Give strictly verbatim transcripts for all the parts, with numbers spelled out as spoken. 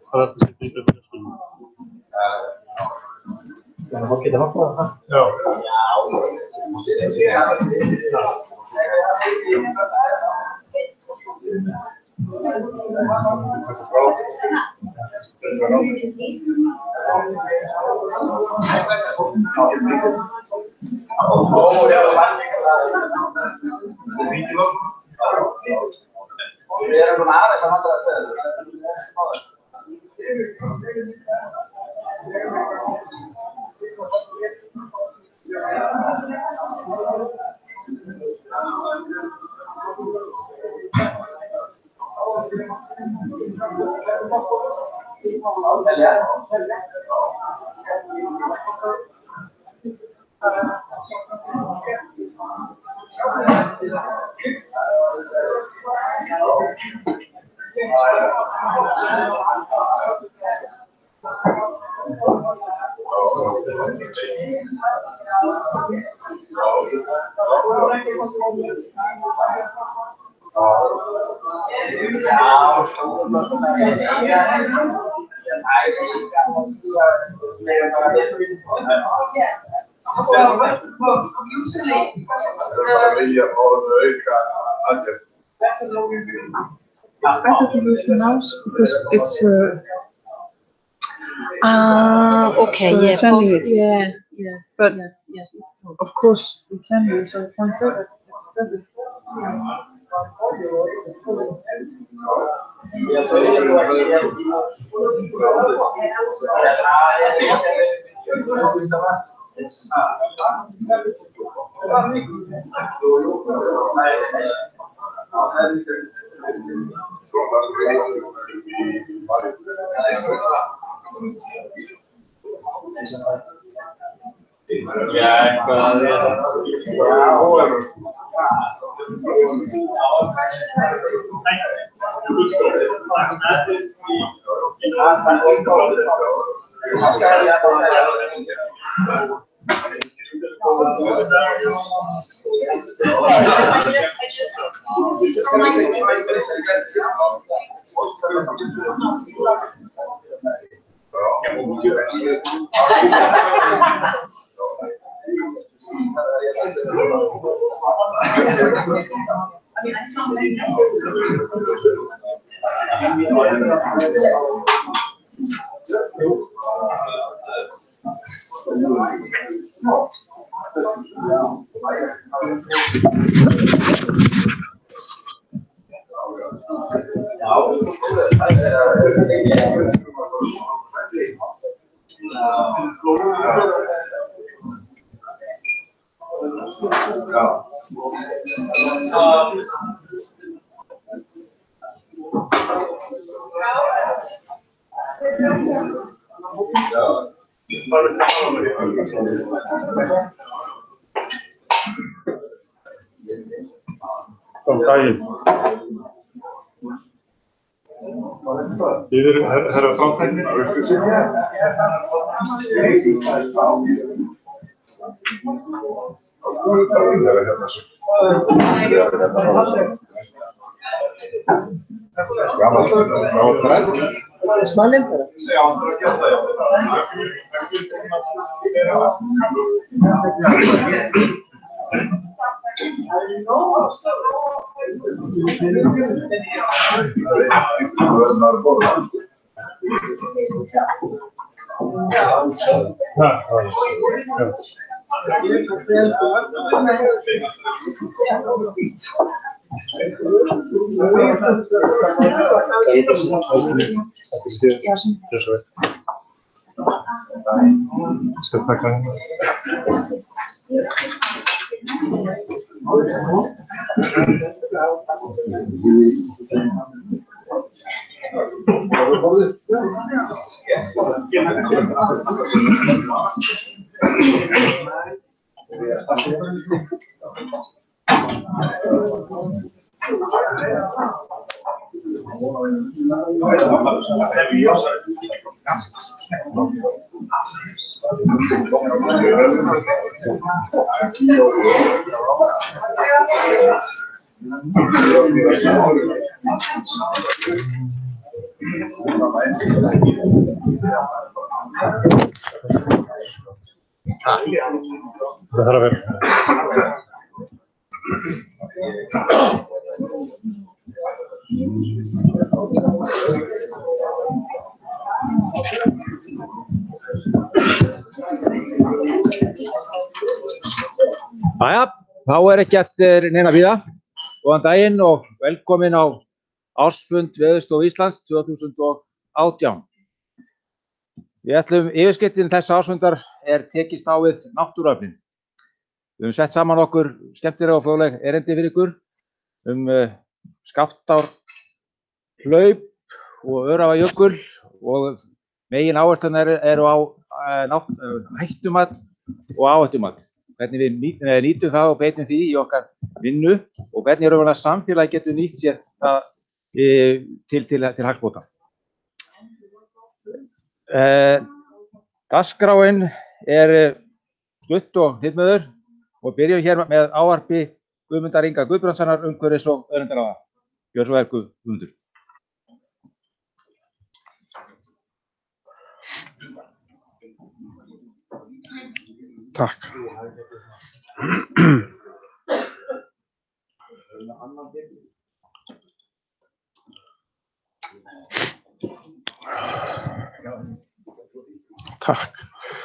Para que se quede fresco. Ja, dan mag je er ook wel. Ja. It's better to use the mouse because it's uh, Ah, okay, So yeah, sending post- it. yeah, yes, But- yes, yes, it's true. of course we can use a pointer. But it's Ja, cada día. I just, I just. Kom, ga je. Iedereen, herre Frankrijk? it's my limper. Ja, ja. Eso es. Es que está acá. Það þarf að vera. Jæja, þá er ekki eftir neina víða. Góðan daginn og velkomin á ársfund Veðurstofu Íslands tvö þúsund og átján. Við ætlum yfirskeytin þessa ársfundar er tekist á við náttúruöflin. Við höfum sett saman okkur skemmtilega og fróðleg erindi fyrir ykkur um uh, Skaftár hlaup og Öræfajökul og megin áherslan eru á uh, hættumat og áhættumat. Hvernig við nýt, nýtum það og beitum því í okkar vinnu og hvernig raunverulega samfélagi getur nýtt sér það e, til, til, til hagsbóta. E, Dagskráin er stutt og hnitmiður og byrjum hér með ávarpi Guðmundar Inga Guðbrandssonar umhverfis- og auðlindaráðherra. Gjörðu svo vel, Guðmundur. Takk. Takk.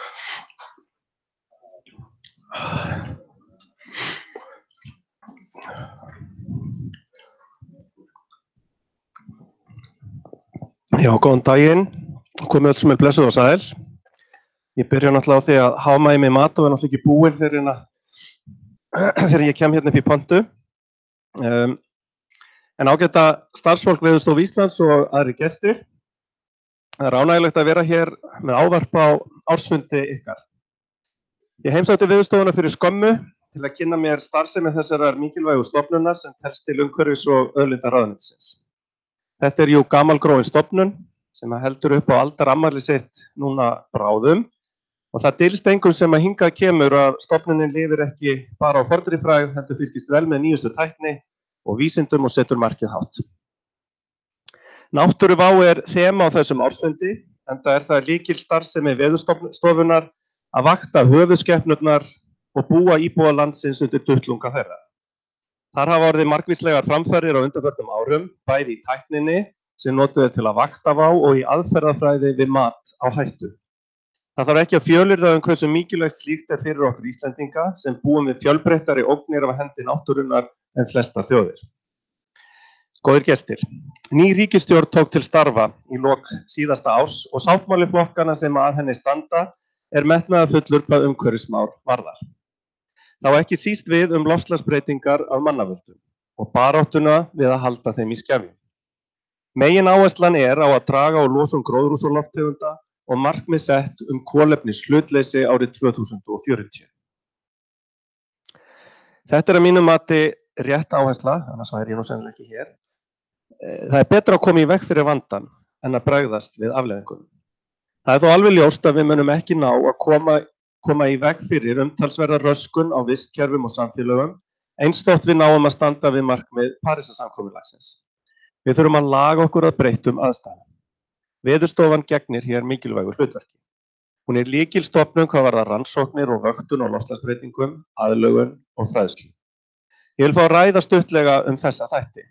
Já, góðan daginn. Komið öll sem er blessuð og sæl. Ég byrja náttúrulega á því að háma í mig mat og er náttúrulega ekki búinn þegar, þegar ég kem hérna upp í pontu. Um, en ágæta starfsfólk Veðurstofu Íslands og aðrir gestir. Það er ánægjulegt að vera hér með ávarp á ársfundi ykkar. Ég heimsótti Veðurstofuna fyrir skömmu til að kynna mér starfsemi þessarar mikilvægu stofnunar sem telst til umhverfis- og auðlindaráðuneytisins. Þetta er jú gamalgróin stofnun sem heldur upp á aldarafmæli sitt núna bráðum. Og það dylst engum sem að hingað kemur að stofnunin lifir ekki bara á fornri frægð, heldur fylgist vel með nýjustu tækni og vísindum og setur markið hátt. Náttúruvá er þema á þessum ársfundi, enda er það lykilstarfsemi Veðurstofunnar að vakta höfuðskepnurnar og búa íbúa landsins undir duttlunga þeirra. Þar hafa orðið margvíslegar framfarir á undanförnum árum, bæði í tækninni sem notuð er til að vakta vá og í aðferðafræði við mat á hættu. Það þarf ekki að fjölyrða um hversu mikilvægt slíkt er fyrir okkur Íslendinga sem búum við fjölbreyttari ógnir af hendi náttúrunnar en flestar þjóðir. Góðir gestir, ný ríkisstjórn tók til starfa í lok síðasta árs og sáttmáli flokkana sem að henni standa er metnaðarfullur hvað umhverfismál varðar. Það á ekki síst við um loftslagsbreytingar af mannavöldum og baráttuna við að halda þeim í skefjum. Megin áherslan er á að draga úr losun gróðurhúsalofttegunda og markmið sett um kolefnishlutleysi árið tvö þúsund og fjörutíu. Þetta er að mínu mati rétt áhersla, annars væri ég nú sennilega ekki hér. Það er betra að koma í veg fyrir vandann en að bregðast við afleiðingunum. Það er þó alveg ljóst að við munum ekki ná að koma, koma í veg fyrir umtalsverða röskun á vistkerfum og samfélögum, eins þótt við náum að standa við markmið Parísarsamkomulagsins. Við þurfum að laga okkur að breyttum aðstæðum. Veðurstofan gegnir hér mikilvægu hlutverki. Hún er lykilstofnun hvað varðar rannsóknir og vöktun á loftslagsbreytingum, aðlögun og fræðslu. Ég vil fá að ræða stuttlega um þessa þætti.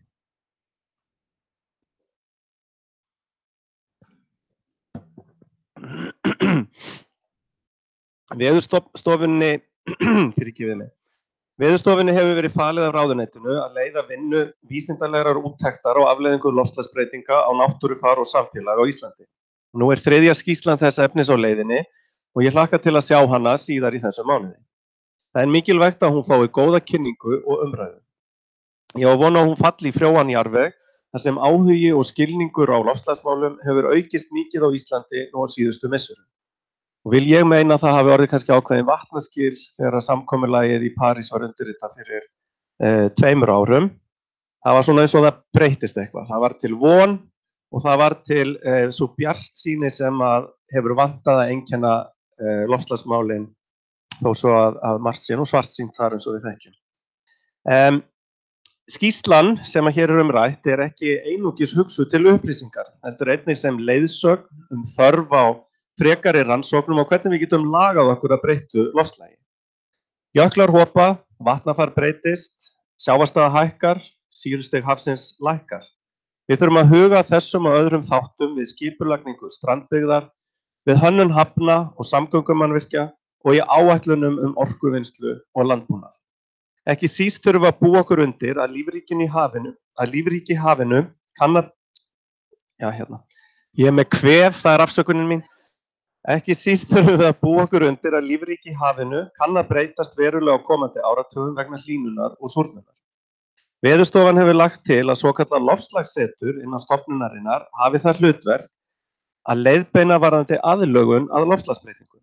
Veðurstofunni, fyrirgefið mig. Veðurstofunni hefur verið falið af ráðuneytinu að leiða vinnu vísindalegrar úttektar á afleiðingu loftslagsbreytinga á náttúrufar og samfélag á Íslandi. Nú er þriðja skýrslan þess efnis á leiðinni og ég hlakka til að sjá hana síðar í þessum mánuði. Það er mikilvægt að hún fái góða kynningu og umræðu. Ég á von á hún falli í frjóan jarðveg þar sem áhugi og skilningur á loftslagsmálum hefur aukist mikið á Íslandi nú á síðustu misserum. Og vil ég meina að það hafi orðið kannski ákveðin vatnaskil þegar að samkomulagið í París var undirritað fyrir eh, tveimur árum. Það var svona eins og það breyttist eitthvað. Það var til von og það var til eh, svo bjartsýni sem að hefur vantað að einkenna eh, loftslagsmálin þó svo að, að margt sé nú svartsýnt þar eins og við þekkjum. Um, Skýrslan sem að hér er um rætt er ekki einungis hugsuð til upplýsingar, heldur einnig sem leiðsögn um þörf á frekari rannsóknum og hvernig við getum lagað okkur að breyttu loftslagi. Jöklar hopa, vatnafar breytist, sjávarstaða hækkar, sýrustig hafsins lækkar. Við þurfum að huga að þessum og öðrum þáttum við skipulagningu strandbyggðar, við hönnun hafna og samgöngumannvirkja og í áætlunum um orkuvinnslu og landbúnað. Ekki síst þurfum við að búa okkur undir að lífríkin í hafinu, að lífríki í hafinu kann að, já hérna, ég er með kvef, það er afsökunin mín. Ekki síst þurfum við að búa okkur undir að lífríki í hafinu kann að breytast verulega á komandi áratugum vegna hlýnunar og súrnunar. Veðurstofan hefur lagt til að svokallað loftslagssetur innan stofnunarinnar hafi það hlutverk að leiðbeina varðandi aðlögun að loftslagsbreytingum.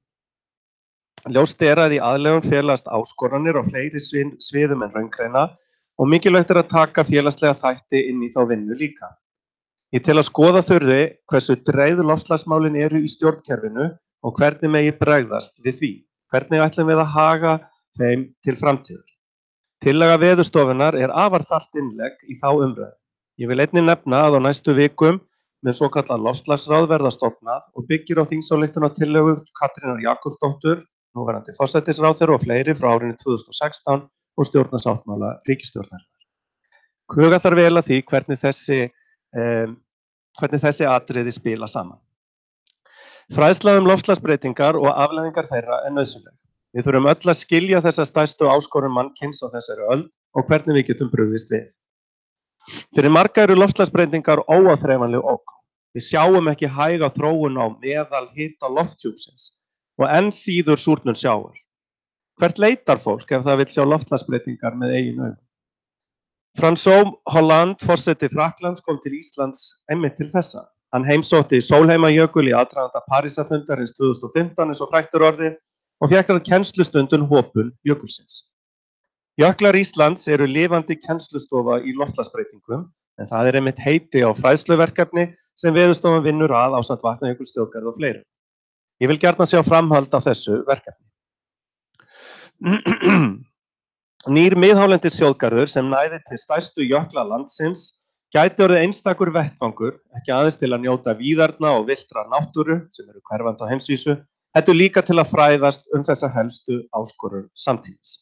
Ljóst er að í aðlögun felast áskoranir á fleiri sviðum en raungreina og mikilvægt er að taka félagslega þætti inn í þá vinnu líka. Ég tel að skoða þurfi hversu dreifð loftslagsmálin eru í stjórnkerfinu og hvernig megi bregðast við því. Hvernig ætlum við að haga þeim til framtíðar. Tillaga Veðurstofunnar er afar þarft innlegg í þá umræðu. Ég vil einnig nefna að á næstu vikum með svokallað loftslagsráð verða stofnað og byggir á þingsályktunartillögu Katrínar Jakobsdóttur, núverandi forsætisráðherra og fleiri frá árinu tvö þúsund og sextán og stjórnarsáttmála ríkisstjórnarinnar. Huga þarf vel að því hvernig þessi, um, hvernig þessi atriði spila saman. Fræðsla um loftslagsbreytingar og afleiðingar þeirra er nauðsynleg. Við þurfum öll að skilja þessa stærstu áskorun mannkyns á þessari öld og hvernig við getum brugðist við. Fyrir marga eru loftslagsbreytingar óáþreifanleg ógn. Við sjáum ekki hæga þróun á meðal hita lofthjúpsins og enn síður súrnun sjávar. Hvert leitar fólk ef það vill sjá loftslagsbreytingar með eigin augum? François Hollande, forseti Frakklands, kom til Íslands einmitt til þessa. Hann heimsótti Sólheimajökul í aðdraganda Parísarfundarins tvö þúsund og fimmtán eins og frægt er orðið og fékk hann kennslustundun hopun jökulsins. Jöklar Íslands eru lifandi kennslustofa í loftslagsbreytingum en það er einmitt heiti á fræðsluverkefni sem Veðurstofan vinnur að ásamt Vatnajökulsþjóðgarði og fleiru. Ég vil gjarnan sjá framhald á þessu verkefni. Nýr miðhálendisþjóðgarður sem næði til stærstu jökla landsins gæti orðið einstakur vettvangur, ekki aðeins til að njóta víðarna og villtrar náttúru sem eru hverfandi á heimsvísu, heldur líka til að fræðast um þessa helstu áskorun samtímis.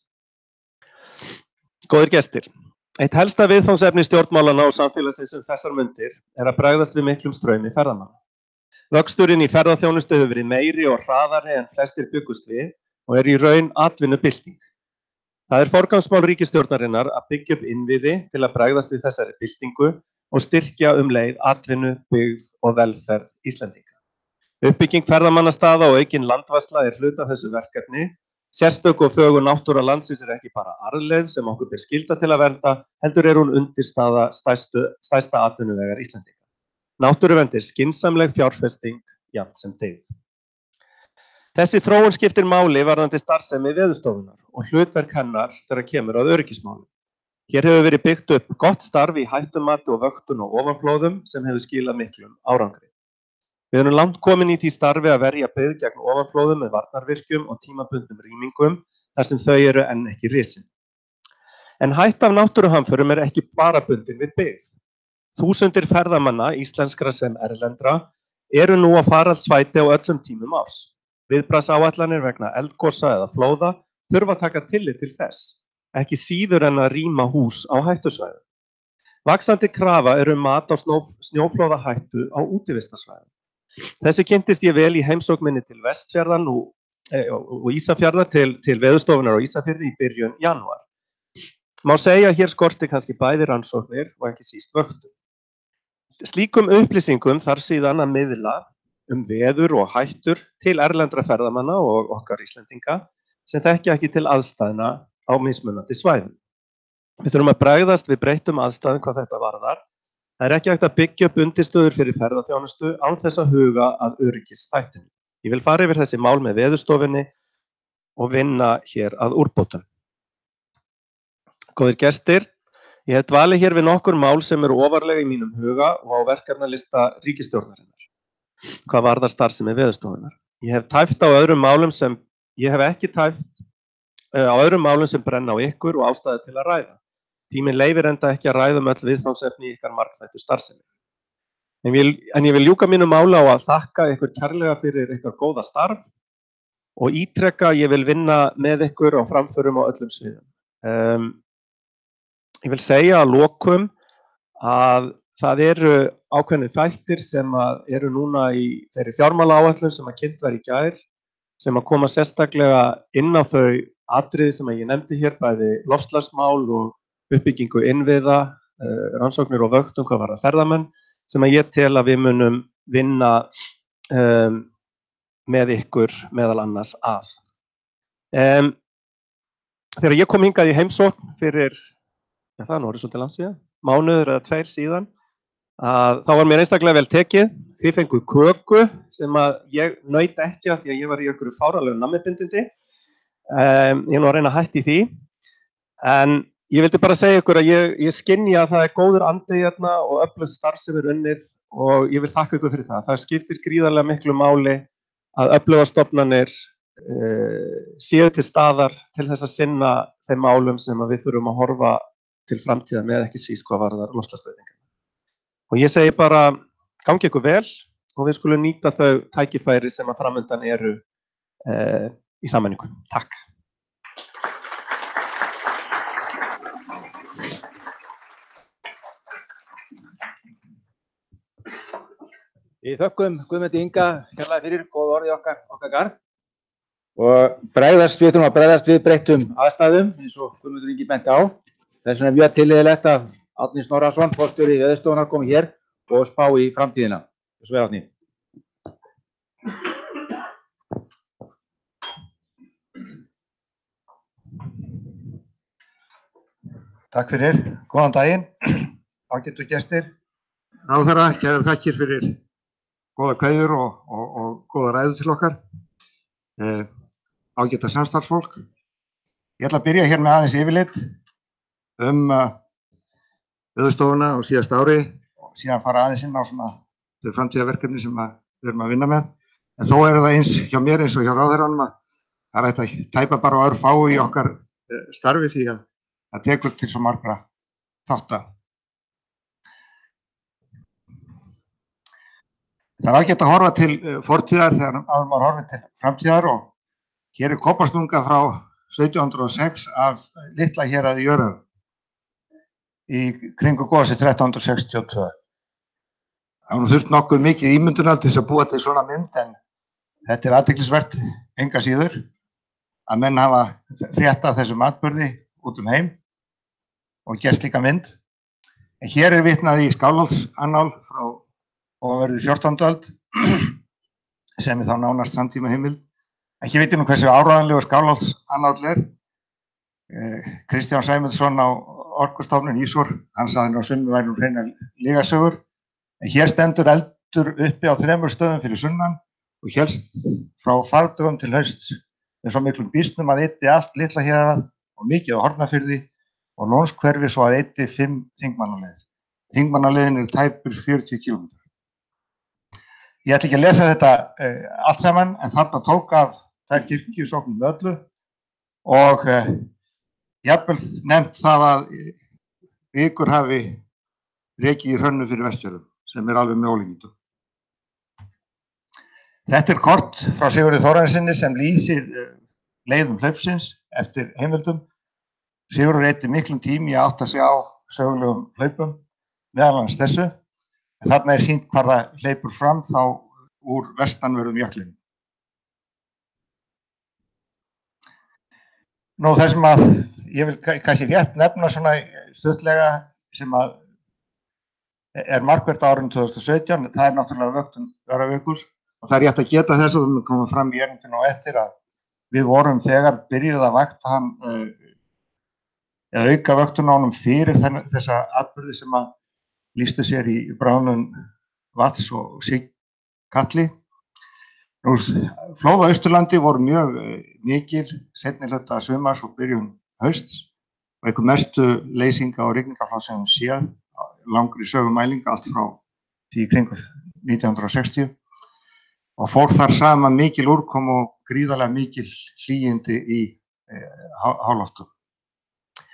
Góðir gestir, eitt helsta viðfangsefni stjórnmálanna og samfélagsins um þessar mundir er að bregðast við miklum straumi ferðamanna. Vöxturinn í ferðaþjónustu hefur verið meiri og hraðari en flestir byggust við og er í raun atvinnubylting. Það er forgangsmál ríkisstjórnarinnar að byggja upp innviði til að bregðast við þessari byltingu og styrkja um leið atvinnu, byggð og velferð Íslendinga. Uppbygging ferðamannastaða og aukin landvarsla er hluti af þessu verkefni. Sérstök og fögur náttúra landsins er ekki bara arfleifð sem okkur ber skylda til að vernda, heldur er hún undirstaða stærstu, stærsta atvinnuvegar Íslendinga. Náttúruvernd er skynsamleg fjárfesting, jafnt sem dyggð. Þessi þróun skiptir máli varðandi starfsemi Veðurstofunnar og hlutverk hennar þegar kemur að öryggismálum. Hér hefur verið byggt upp gott starf í hættumati og vöktun og ofanflóðum sem hefur skilað miklum árangri. Við erum langt komin í því starfi að verja byggð gegn ofanflóðum með varnarvirkjum og tímabundnum rýmingum þar sem þau eru enn ekki risin. En hætta af náttúruhamförum er ekki bara bundin við byggð. Þúsundir ferðamanna, íslenskra sem erlendra, eru nú á faraldsvæti á öllum tímum árs. Viðbragðsáætlanir vegna eldgosa eða flóða þurfa að taka tillit til þess, ekki síður en að rýma hús á hættusvæðum. Vaxandi krafa er um mat á snjóflóðahættu á útivistarsvæðum. Þessu kynntist ég vel í heimsókn minni til Vestfjarðar og, og Ísafjarðar til, til Veðurstofunnar á Ísafirði í byrjun janúar. Má segja að hér skorti kannski bæði rannsóknir og ekki síst vöktun. Slíkum upplýsingum þarf síðan að miðla um veður og hættur til erlendra ferðamanna og okkar Íslendinga sem þekkja ekki til aðstæðna á mismunandi svæðum. Við þurfum að bregðast við breyttum aðstæðum hvað þetta varðar. Það er ekki hægt að byggja upp undirstöður fyrir ferðaþjónustu án þess að huga að öryggisþættinum. Ég vil fara yfir þessi mál með Veðurstofunni og vinna hér að úrbótum. Góðir gestir, ég hef dvalið hér við nokkur mál sem eru ofarlega í mínum huga og á verkefnalista ríkisstjórnarinnar. Hvað varðar starfsemi Veðurstofunnar? Ég hef tæft á öðrum málum sem ég hef ekki tæft uh, á öðrum málum sem brenna á ykkur og ástæðu til að ræða. Tíminn leyfir enda ekki að ræða um öll viðfangsefni í ykkar margþættu starfsemi. En ég, en ég vil ljúka mínu máli á að þakka ykkur kærlega fyrir ykkar góða starf og ítreka að ég vil vinna með ykkur á framförum á öllum sviðum. Um, ég vil segja að lokum að það eru ákveðnir þættir sem að eru núna í þeirri fjármálaáætlun sem að kynnt var í gær, sem að koma sérstaklega inn á þau atriði sem að ég nefndi hér, bæði loftslagsmál og uppbyggingu innviða, uh, rannsóknir og vöktun hvað varðar ferðamenn, sem að ég tel að við munum vinna um, með ykkur meðal annars að. Um, þegar ég kom hingað í heimsókn fyrir, ja, það er nú orðið svolítið langt síðan, mánuður eða tveir síðan, að þá var mér einstaklega vel tekið. Þið fenguð köku sem að ég naut ekki af því að ég var í einhverju fáránlegu nammibindindi. Um, ég er nú að reyna að hætta í því. En ég vildi bara segja ykkur að ég, ég skynja að það er góður andi hérna og öflugt starf sem er unnið og ég vil þakka ykkur fyrir það. Það skiptir gríðarlega miklu máli að öfluga stofnanir uh, séu til staðar til þess að sinna þeim málum sem að við þurfum að horfa til framtíðar með, ekki síst hvað varðar loftslagsbreytingar. Og ég segi bara, gangi ykkur vel og við skulum nýta þau tækifæri sem að framundan eru uh, í sameiningu. Takk. Við þökkum Guðmundi Inga kærlega fyrir góð orð í okkar, okkar garð og bregðast við, þurfum að bregðast við breyttum aðstæðum eins og Guðmundur Ingi benti á. Þess vegna er mjög tilleiðilegt að Árni Snorrason, forstjóri Veðurstofunnar, komi hér og spá í framtíðina. Svo vel, Árni. Takk fyrir, góðan daginn, ágætu gestir, ráðherra, kærar þakkir fyrir góða kveðjur og, og, og góða ræðu til okkar, eh, ágæta samstarfsfólk. Ég ætla að byrja hér með aðeins yfirlit um uh, Veðurstofuna á síðasta ári og síðan fara aðeins inn á svona þau framtíðarverkefni sem að við erum að vinna með. En þó er það eins hjá mér eins og hjá ráðherranum að það er hægt að tæpa bara og örfá í okkar eh, starfi því að það tekur til svo margra þátta. Það er ágætt að horfa til fortíðar þegar áður maður horfir til framtíðar og hér er kopastunga frá sautján hundruð og sex af litla héraði í Öræfum í kringu gosið þrettán hundruð sextíu og tvö. Það var þurft nokkuð mikið ímyndunar til þess að búa til svona mynd en þetta er athyglisvert enga síður að menn hafa fréttað þessum atburði út um heim og gert líka mynd. En hér er vitnað í Skálholtsannál frá og verður fjórtándu öld sem er þá nánast samtíma heimild. Ekki veit ég nú hversu áreiðanlegur Skálholtsannál er. Eh, Kristján Sæmundsson á Orkustofnun Ísor, hann sagði nú að sunnan væri nú hreinar lygasögur. En hér stendur eldur uppi á þremur stöðum fyrir sunnan og hélst frá fardögum til hausts með svo miklum býsnum að eyddi allt litla hérað og mikið á Hornafirði og Lónshverfi svo að eyddi fimm þingmannaleiðir. Þingmannaleiðin eru tæpur fjörutíu kílómetrar. Ég ætla ekki að lesa þetta uh, allt saman, en þarna tók af þær kirkjusóknum með öllu og uh, jafnvel nefnt það að vikur hafi rekið í hrönnu fyrir Vestfjörðum, sem er alveg með ólíkindum. Þetta er kort frá Sigurði Þórarinssyni sem lýsir uh, leiðum hlaupsins eftir heimildum. Sigurður eyddi miklum tíma í að átta sig á sögulegum hlaupum, meðal annars þessu. En þarna er sýnt hvar það hleypur fram þá úr vestanverðum jöklinum. Nú það sem að ég vil kannski rétt nefna svona stuttlega sem að er markvert á árinu tvö þúsund og sautján, það er náttúrulega vöktun Öræfajökuls og það er rétt að geta þess og við komum fram í erindinu á eftir að við vorum þegar byrjuð að vakta hann eða auka vöktun á honum fyrir þessa atburði sem að lýstu sér í bráðnun Vatns og Sigkatli. Flóð á Austurlandi voru mjög mikil seinni hluta sumars og byrjun hausts og einhver mestu leysinga og rigningaflóð sem við séð langri sögumælinga allt frá því kringu nítján hundruð og sextíu og fór þar saman mikil úrkom og gríðarlega mikil hlýindi í eh, háloftum.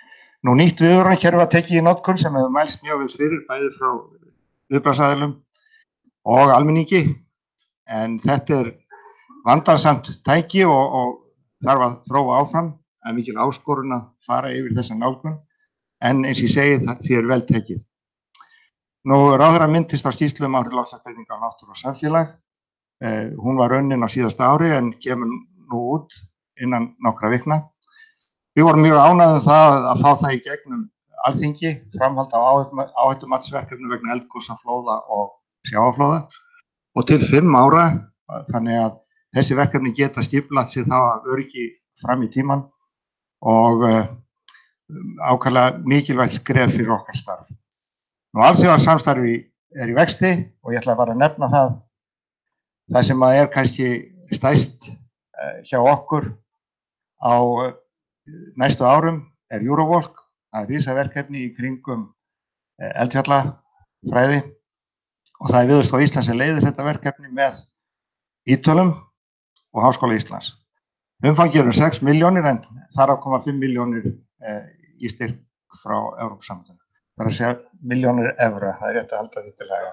Nú nýtt viðvörunarkerfi var tekið í notkun sem hefur mælst mjög vel fyrir bæði frá viðbragðsaðilum og almenningi, en þetta er vandasamt tæki og, og þarf að þróa áfram. Það er mikil áskorun að fara yfir þessa nálgun, en eins og ég segi það því er vel tekið. Nú ráðherra minntist á skýrslu um áhrif loftslagsbreytinga á náttúru og samfélag. Eh, hún var unnin á síðasta ári en kemur nú út innan nokkra vikna. Við vorum mjög ánægð um það að fá það í gegnum Alþingi, framhald á áhættumatsverkefnum vegna eldgosa, flóða og sjávarflóða og til fimm ára, þannig að þessi verkefni geta skipulagt sig þá af öryggi fram í tímann og uh, ákaflega mikilvægt skref fyrir okkar starf. Nú alþjóðasamstarfi er í vexti og ég ætla bara að nefna það, það sem að er kannski stærst uh, hjá okkur á uh, næstu árum er Eurovolk. Það er risaverkefni í kringum uh, eldfjallafræði og það er Veðurstofa Íslands sem leiðir þetta verkefni með Ítölum og Háskóla Íslands. Umfangið eru sex milljónir en þar á koma fimm milljónir eh, í styrk frá Evrópusambandinu. Það er að segja milljónir evra, það er rétt að halda þetta til haga.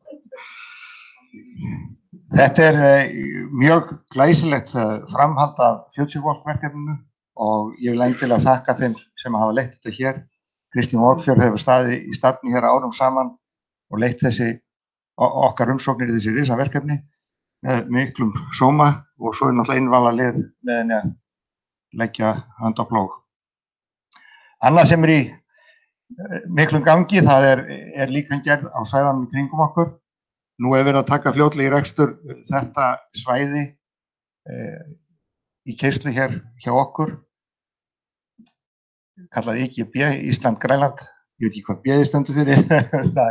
Þetta er eh, mjög glæsilegt eh, framhald af FutureWalk verkefninu og ég vil endilega þakka þeim sem hafa leitt þetta hér. Kristín Walkfjörð hefur staðið í stafni hér árum saman og leitt þessi okkar umsóknir í þessi risaverkefni með miklum sóma og svo er náttúrulega innvala lið með henni að leggja hönd á plóg. Annað sem er í miklum gangi, það er, er líka gerð á svæðanum í kringum okkur. Nú er verið að taka fljótlega í rekstur þetta svæði eh, í keyrslu hér hjá okkur, kallað I G B, Ísland Grænland. Ég veit ekki hvað B-ið stendur fyrir. Það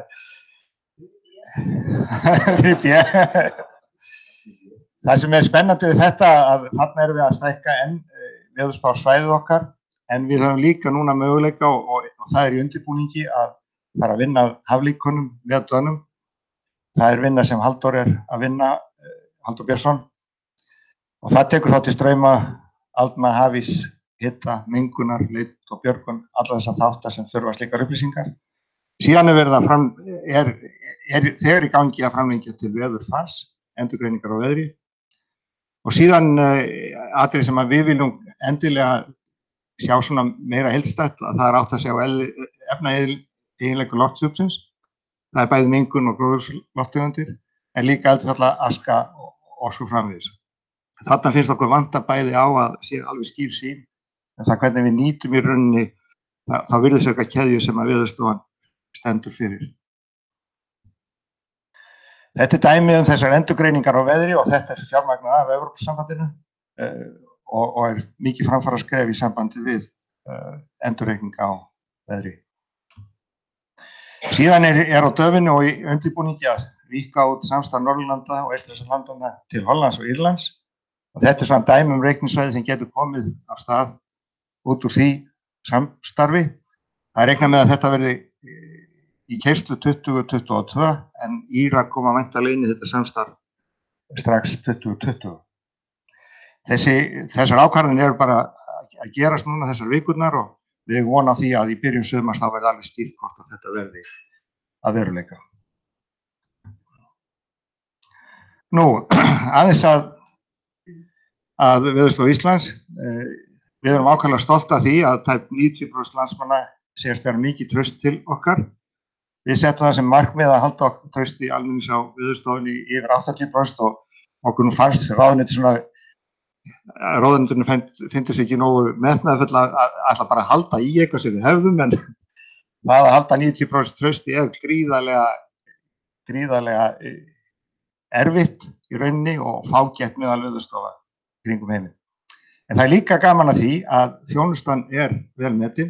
er fyrir B. Það sem er spennandi við þetta að þarna erum við að stækka enn veðurspá svæðið okkar, en við höfum líka núna möguleika og, og, og það er í undirbúningi að fara að vinna haflíkonum með dönum. Það er vinna sem Halldór er að vinna, Halldór Björnsson, og það tekur þá til strauma, aldna, hafís, hita, mengunar, leit og björgun, alla þessa þátta sem þurfa slíkar upplýsingar. Síðan er verið að fram, er, er þegar í gangi að framlengja til veðurfars, endurgreiningar á veðri. Og síðan uh, atriði sem að við viljum endilega sjá svona meira heildstætt, að það er átt að sjá efnaeiginleikum lofthjúpsins. Það er bæði mengun og gróðurhúsalofttegundir, en líka eldfjalla, aska og, og svo framvegis. Þarna finnst okkur vanta bæði á að sé alveg skýr sýn, en það hvernig við nýtum í rauninni, það, þá virðist eitthvað keðju sem að Veðurstofan stendur fyrir. Þetta er dæmi um þessar endurgreiningar á veðri og þetta er fjármagnað af Evrópusambandinu uh, og, og er mikið framfara skref í sambandi við uh, endurreikning á veðri. Síðan er, er á döfinu og í undirbúningi að víkka út samstarf Norðurlanda og Eystrasaltslandana til Hollands og Írlands og þetta er svona dæmi um reikningssvæði sem getur komið af stað út úr því samstarfi. Það er reiknað með að þetta verði í keyrslu tuttugu tuttugu og tvö en Írar koma væntanlega inn í þetta samstarf strax tuttugu tuttugu. Þessi, þessar ákvarðanir eru bara að gerast núna þessar vikurnar og við vonum því að í byrjun sumars þá verði alveg skýrt hvort að þetta verði að veruleika. Nú, aðeins að, að Veðurstofa Íslands, eh, við erum ákaflega stolt af því að tæp níutíu prósent landsmanna sér bera mikið traust til okkar. Við settum það sem markmið að halda okkur trausti almennings á Veðurstofunni yfir áttatíu prósent og okkur nú fannst ráðuneytið svona, ráðuneytinu finnst ekki nógu metnaðarfull að ætla bara að halda í eitthvað sem við hefðum, en það að halda níutíu prósent trausti er gríðarlega, gríðarlega erfitt í rauninni og fágætt meðal Veðurstofa kringum heiminn. En það er líka gaman að því að þjónustan er vel metin.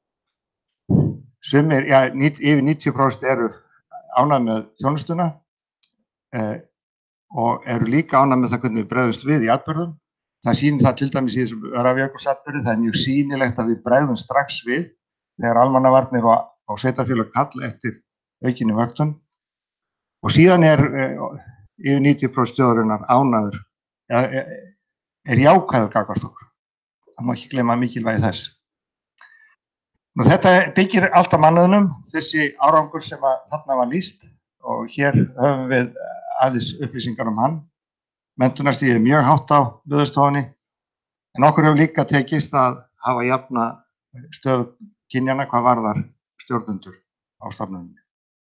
Sumir, ja, yfir níutíu prósent eru ánægð með þjónustuna eh, og eru líka ánægð með það hvernig við bregðumst við í atburðum. Það sýnir það til dæmis í þessum Öræfajökulsatburði, það er mjög sýnilegt að við bregðum strax við þegar almannavarnir og, og sveitarfélög kalla eftir aukinni vöktun. Og síðan er eh, yfir níutíu prósent þjóðarinnar ánægður, ja, er jákvæður gagnvart okkur. Það má ekki gleyma mikilvægi þess. Nú, þetta byggir allt á mannauðnum, þessi árangur sem að þarna var lýst og hér höfum við aðeins upplýsingar um hann. Menntunarstigið er mjög hátt á Veðurstofunni en okkur hefur líka tekist að hafa jafna stöðu kynjanna hvað varðar stjórnendur á stofnuninni.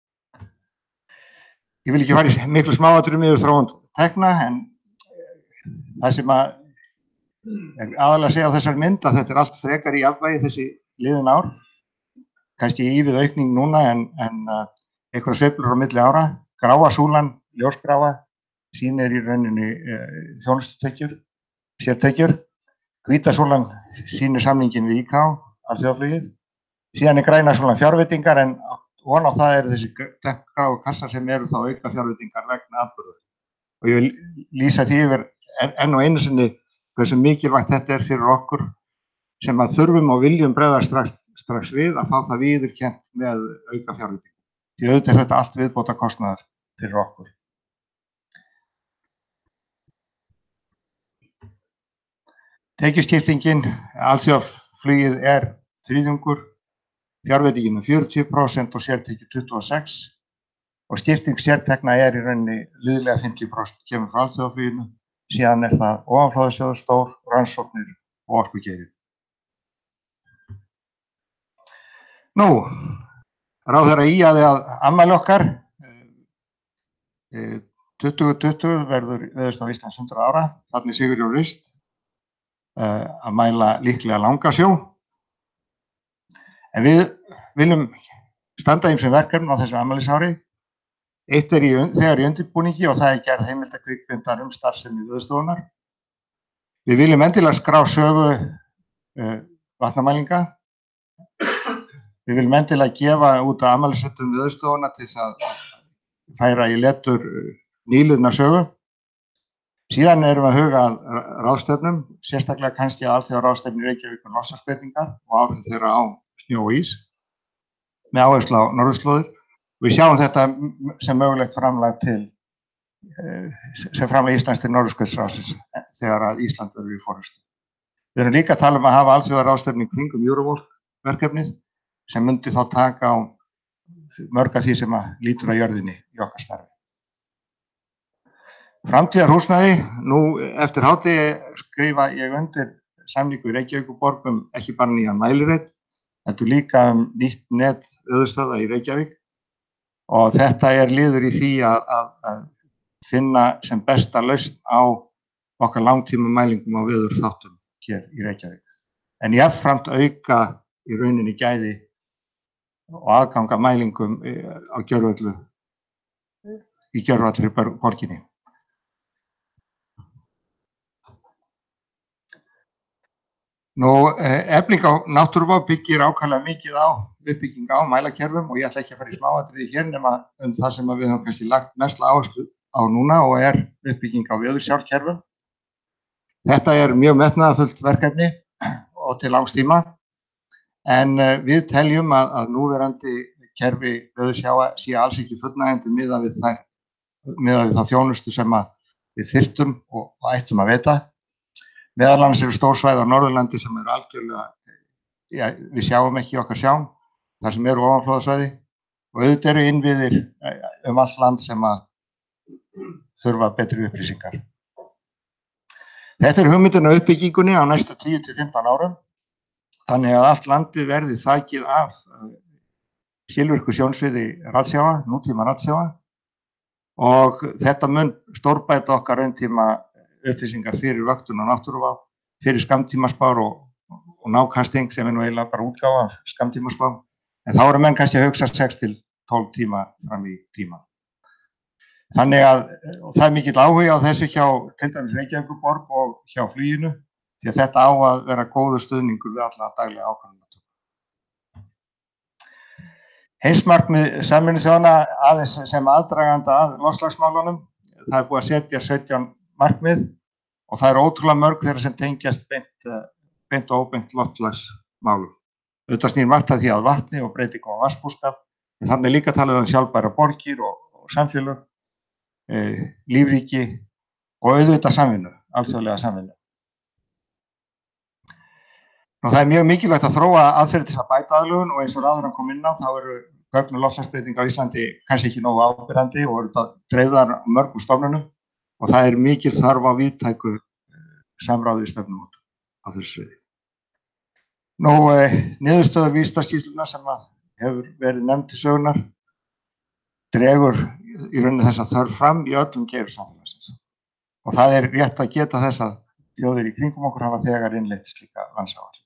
Ég vil ekki fara í miklu smáatriðum yfir þróun tekna en það sem að aðalega segja á þessari mynd að þetta er allt frekar í jafnvægi þessi liðin ár, kannski ívið aukning núna en, en uh, einhverja sveiflur á milli ára. Gráa súlan, ljósgráa, sýnir í rauninni uh, þjónustutekjur, sértekjur. Hvíta súlan sýnir samningin við I K A, alþjóðaflugið. Síðan er græna súlan fjárveitingar en von á það eru þessi gráu kassar sem eru þá auka fjárveitingar vegna atburða. Og ég vil lýsa því yfir enn og einu sinni hversu mikilvægt þetta er fyrir okkur sem að þurfum og viljum bregðast strax, strax við að fá það viðurkennt með auka fjárveitingu. Því auðvitað er þetta allt viðbóta kostnaðar fyrir okkur. Tekjuskiptingin, alþjóðaflugið er þriðjungur, fjárveitingin fjörutíu prósent og sértekjur tuttugu og sex prósent og skipting sértekna er í rauninni liðlega fimmtíu prósent kemur frá alþjóðafluginu. Síðan er það ofanflóðasjóður, stór, rannsóknir og orkugeirinn. Nú, ráðherra ýjaði að afmæli okkar. tuttugu tuttugu verður Veðurstofa Íslands hundrað ára. Þarna er Sigurjón Rist að mæla líklega Langasjó. En við viljum standa ýmsum verkefnum á þessu afmælisári. Eitt er í, þegar í undirbúningi og það er gerð heimildakvikmyndar um starfsemi Veðurstofunnar. Við viljum endilega skrá sögu uh, vatnamælinga. Við viljum endilega gefa út á afmælisritun Veðurstofunnar til þess að færa í letur uh, nýliðna sögu. Síðan erum við að huga að ráðstefnum, sérstaklega kannski að alþjóðaráðstefnu í Reykjavík um loftslagsbreytingar og áhrif þeirra á snjó og ís með áherslu á norðurslóðir. Við sjáum þetta sem mögulegt framlag til sem framlag Íslands til Norðurskautsráðsins þegar að Ísland verður í forystu. Við erum líka að tala um að hafa alþjóðaráðstefnu í kringum Eurovolk verkefnið sem myndi þá taka á mörg af því sem að lítur að jörðinni í okkar starfi. Framtíðarhúsnæði, nú eftir hádegi skrifa ég undir samningu í Reykjavíkurborg um ekki bara nýjan mælireit, heldur líka um nýtt net Veðurstöðva í Reykjavík. Og þetta er liður í því að, að, að finna sem besta lausn á okkar langtíma mælingum á veðurþáttum hér í Reykjavík. En jafnframt auka í rauninni gæði og aðganga mælingum á gjörvöldu í gjörvallri borginni. Nú, efling á náttúruvá byggir ákaflega mikið á uppbygging á mælakerfum og ég ætla ekki að fara í smáatriði hér nema um það sem við höfum kannski lagt mesta áherslu á núna og er uppbygging á veðursjárkerfum. Þetta er mjög metnaðarfullt verkefni og til langs tíma en við teljum að, að núverandi kerfi veðursjáa sé alls ekki fullnægjandi miðað við þær, miðað við þá þjónustu sem að við þyrftum og, og ættum að veita. Meðal annars eru stór svæði á Norðurlandi sem eru algjörlega, ja, við sjáum ekki okkar sjám, þar sem eru ofanflóðasvæði og auðvitað eru innviðir um allt land sem að þurfa betri upplýsingar. Þetta er hugmyndin á uppbyggingunni á næstu tíu til fimmtán árum, þannig að allt landið verði þakið af skilvirku sjónsviði ratsjáa, nútíma ratsjáa og þetta mun stórbæta okkar rauntíma upplýsingar fyrir vöktun og náttúruvá, fyrir skammtímaspár og, og nákasting sem er nú eiginlega bara útgáfa af skammtímaspá. En þá eru menn kannski að hugsa sex til tólf tíma fram í tíma. Þannig að það er mikill áhugi á þessu hjá til dæmis Reykjavíkurborg og hjá fluginu því að þetta á að vera góður stuðningur við alla daglega ákvarðanatöku. Heimsmarkmið Sameinuðu þjóðanna aðeins sem aðdraganda að loftslagsmálunum. Það er búið að setja sautján markmið og það eru ótrúlega mörg þeirra sem tengjast beint, beint og óbeint loftslagsmálum. Auðvitað snýr margt að því að vatni og breytingum á vatnsbúskap, en þannig líka talað um sjálfbæra borgir og, og samfélög, e, lífríki og auðvitað samvinnu, alþjóðlega samvinnu. Nú, það er mjög mikilvægt að þróa aðferðir til að bæta aðlögun og eins og ráðurinn kom inn á þá eru gögn um loftslagsbreytingar á Íslandi kannski ekki nógu áberandi og eru þetta dreifðar á mörgum stofnunum og það er mikil þörf á víðtæku samráði við stefnumótun á þessu sviði. Nú, niðurstöður vísindaskýrslunnar sem að hefur verið nefnd til sögunar dregur í rauninni þessa þörf fram í öllum geirum samfélagsins. Og það er rétt að geta þess að þjóðir í kringum okkur hafa þegar innleitt slíka landsáætlun.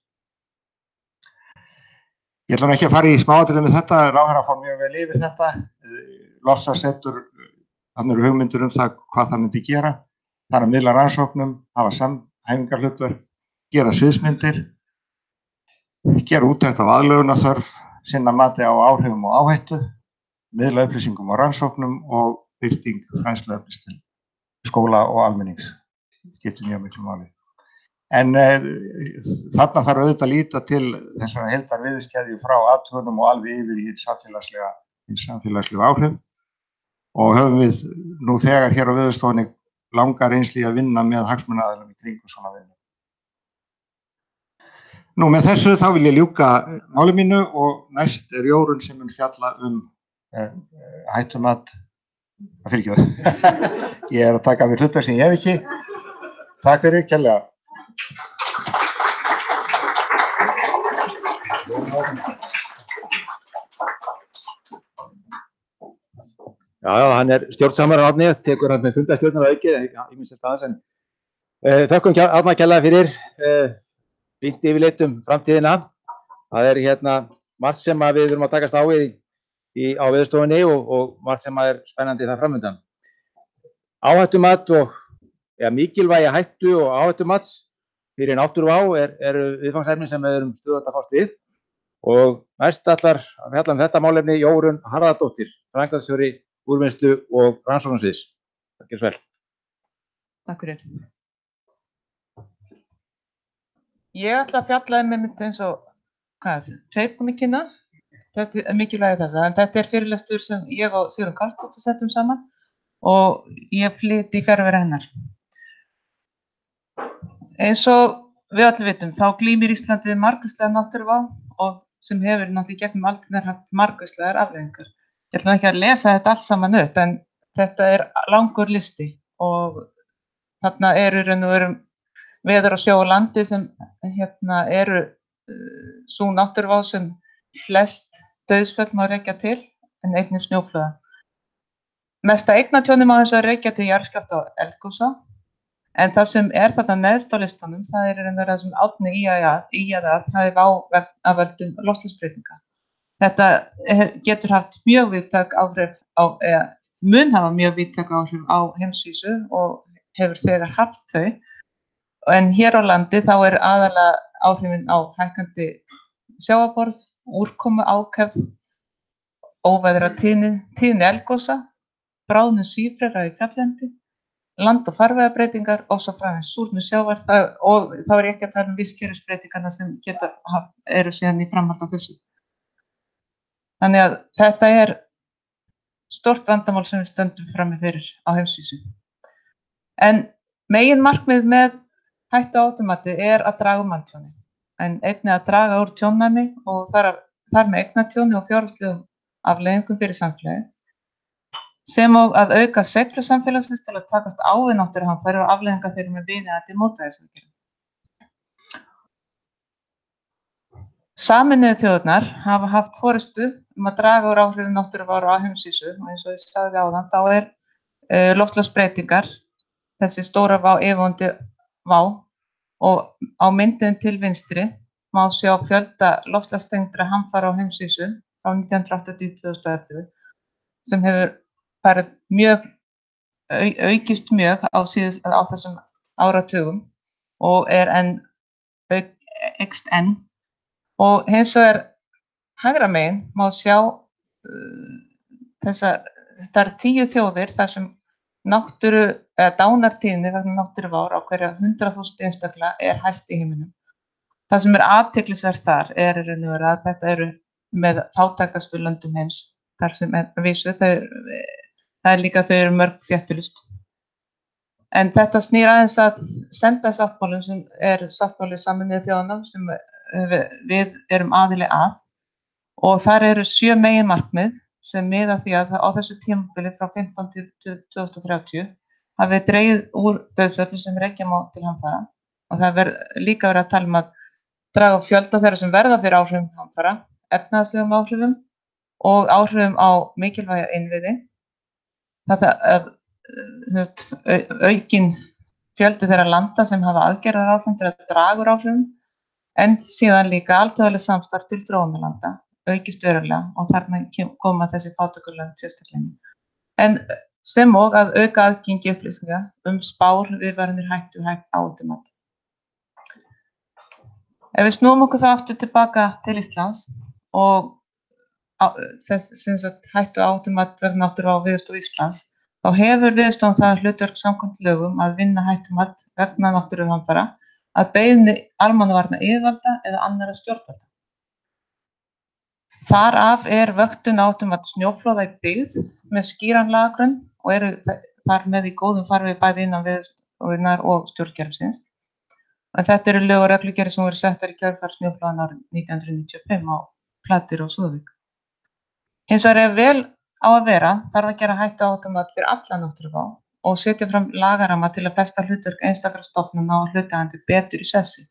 Ég ætla nú ekki að fara í smáatriði með þetta, ráðherra fór mjög vel yfir þetta. Loftslagssetur, hann eru hugmyndir um það hvað það myndi gera. Það er að miðla rannsóknum, hafa samhæfingarhlutverk, gera sviðsmyndir, gera úttekt á aðlögunarþörf, sinna mati á áhrifum og áhættu, miðla upplýsingum og rannsóknum og birting fræðsluefnis til skóla og almennings. Getur mjög miklu máli. En e, þarna þarf auðvitað að líta til þessara heildar viðurkeðju frá athugunum og alveg yfir í samfélagslega, samfélagslega áhrif og höfum við nú þegar hér á Veðurstofunni langa reynslu í að vinna með hagsmunaaðilum í kringum svona vinnu. Nú með þessu þá vil ég ljúka máli mínu og næst er Jórunn sem mun fjalla um e, hættumat að fyrirgjöðu. Ég er að taka við hlutverk sem ég hef ekki. Takk fyrir, kærlega. Já, já, hann er stjórnsamur Árni, tekur hann með fundarstjórnar að auki, ég minnst þetta aðeins en uh, þökkum Árna kærlega fyrir uh, fínt yfirleitt um framtíðina. Það er hérna margt sem að við þurfum að takast á við í, á Veðurstofunni og, og margt sem að er spennandi þar framundan. Áhættumat og ja, mikilvægi hættu og áhættumats fyrir náttúruvá er, eru viðfangsefni sem við erum stöðugt að fást við og næst ætlar að fjalla um þetta málefni Jórunn Harðardóttir, framkvæmdastjóri úrvinnslu og rannsóknarsviðs. Takk fyrir vel. Takk fyrir. Ég ætla að fjalla um einmitt eins og, hvað, tveir búin að kynna, þetta er mikilvægi þessa, en þetta er fyrirlestur sem ég og Sigrún Karlsdóttir settum saman og ég flyt í fjarveru hennar. Eins og við allir vitum, þá glímir Ísland við margvíslega náttúruvá og sem hefur náttúrulega í gegnum aldirnar haft margvíslegar afleiðingar. Ég ætla ekki að lesa þetta allt saman upp, en þetta er langur listi og þarna eru raun og veru veður á sjó og landi sem hérna eru uh, sú náttúruvá sem flest dauðsföll má rekja til, en einnig snjóflóða. Mesta eignatjóni má þess að rekja til jarðskjálfta og eldgosa. En það sem er þarna neðst á listanum, það er einhverjum það sem Árni ýjaði að, það er vá af völdum loftslagsbreytinga. Þetta getur haft mjög víðtæk áhrif á, eða mun hafa mjög víðtæk áhrif á heimsvísu og hefur þegar haft þau. En hér á landi þá er aðalega áhrifin á hækkandi sjávarborð, úrkomu ákefð, óveðratíðni, tíðni eldgosa, bráðnun sífrera í fjalllendi, land- og farvegabreytingar og svo framvegis súrnun sjávar það, og þá er ég ekki að tala um vistkerfisbreytingarna sem geta, eru síðan í framhald af þessu. Þannig að þetta er stórt vandamál sem við stöndum frammi fyrir á heimsvísu. En megin markmið með hættu áhættumati er að draga úr manntjóni, en einnig að draga úr tjónnæmi og þar, þar með eignatjóni og fjárhagslegum afleiðingum fyrir samfélagið, sem og að auka seiglu samfélagsins til að takast á við náttúruhamfarir og afleiðingar þeirra með viðeigandi mótvægisaðgerðum. Sameinuðu þjóðirnar hafa haft forystu um að draga úr áhrifum náttúruvár á heimsvísu og eins og ég sagði áðan, þá er uh, loftslagsbreytingar, þessi stóra vá, yfirvofandi vá og á myndin til vinstri má sjá fjölda loftslagstengdra hamfara á heimsvísu frá nítján hundruð áttatíu til tvö þúsund og ellefu sem hefur farið mjög, aukist mjög á, síðust, á þessum áratugum og er enn, auk, eykst enn. Og hins vegar hægra megin má sjá uh, þessa, þetta eru tíu þjóðir þar sem náttúru, eða dánartíðni vegna náttúruvár á hverja hundrað þúsund einstaklega er hæst í heiminum. Það sem er athyglisvert þar er í raun og veru að þetta eru með fátækustu löndum heims, þar sem er vísu, það er, það er líka þau eru mörg þéttbýlust. En þetta snýr aðeins að senda sáttmálum sem er sáttmáli Sameinuðu þjóðanna sem við, við erum aðili að og þar eru sjö meginmarkmið sem miða að því að á þessu tímabili frá fimmtán til tvö þúsund og þrjátíu hafi dregið úr dauðsföllum sem rekja má til hamfara og það er líka verið að tala um að draga úr fjölda þeirra sem verða fyrir áhrifum hamfara, efnahagslegum áhrifum og áhrifum á mikilvæga innviði. Þetta er aukin fjöldi þeirra landa sem hafa aðgerðaráætlun til að draga úr áhrifum en síðan líka alþjóðlegt samstarf til þróunarlanda aukist verulega og þarna koma þessi fátækulönd sérstaklega. En sem og að auka aðgengi upplýsinga um spár viðvaranir hættu hætt áhættumat. Ef við snúum okkur þá aftur tilbaka til Íslands og á, þess sem sagt hættu áhættumat vegna náttúruvár Veðurstofu Íslands, þá hefur Veðurstofan það hlutverk samkvæmt lögum að vinna hættumat vegna náttúruhamfara að beiðni almannavarna yfirvalda eða annarra stjórnvalda. Þar af er vöktun áhættumat snjóflóða í byggð með skýran lagagrunn og eru þar með í góðum farvegi bæði innan Veðurstofunnar og stjórnkerfisins. En þetta eru lög og reglugerðir sem voru settar í kjölfar snjóflóðanna árið nítján hundruð níutíu og fimm á Flateyri og Súðavík. Hins vegar ef vel á að vera þarf að gera hættuáhættumat fyrir alla náttúruvá og setja fram lagaramma til að festa hlutverk einstakra stofnana og hlutaðeigandi betur í sessi.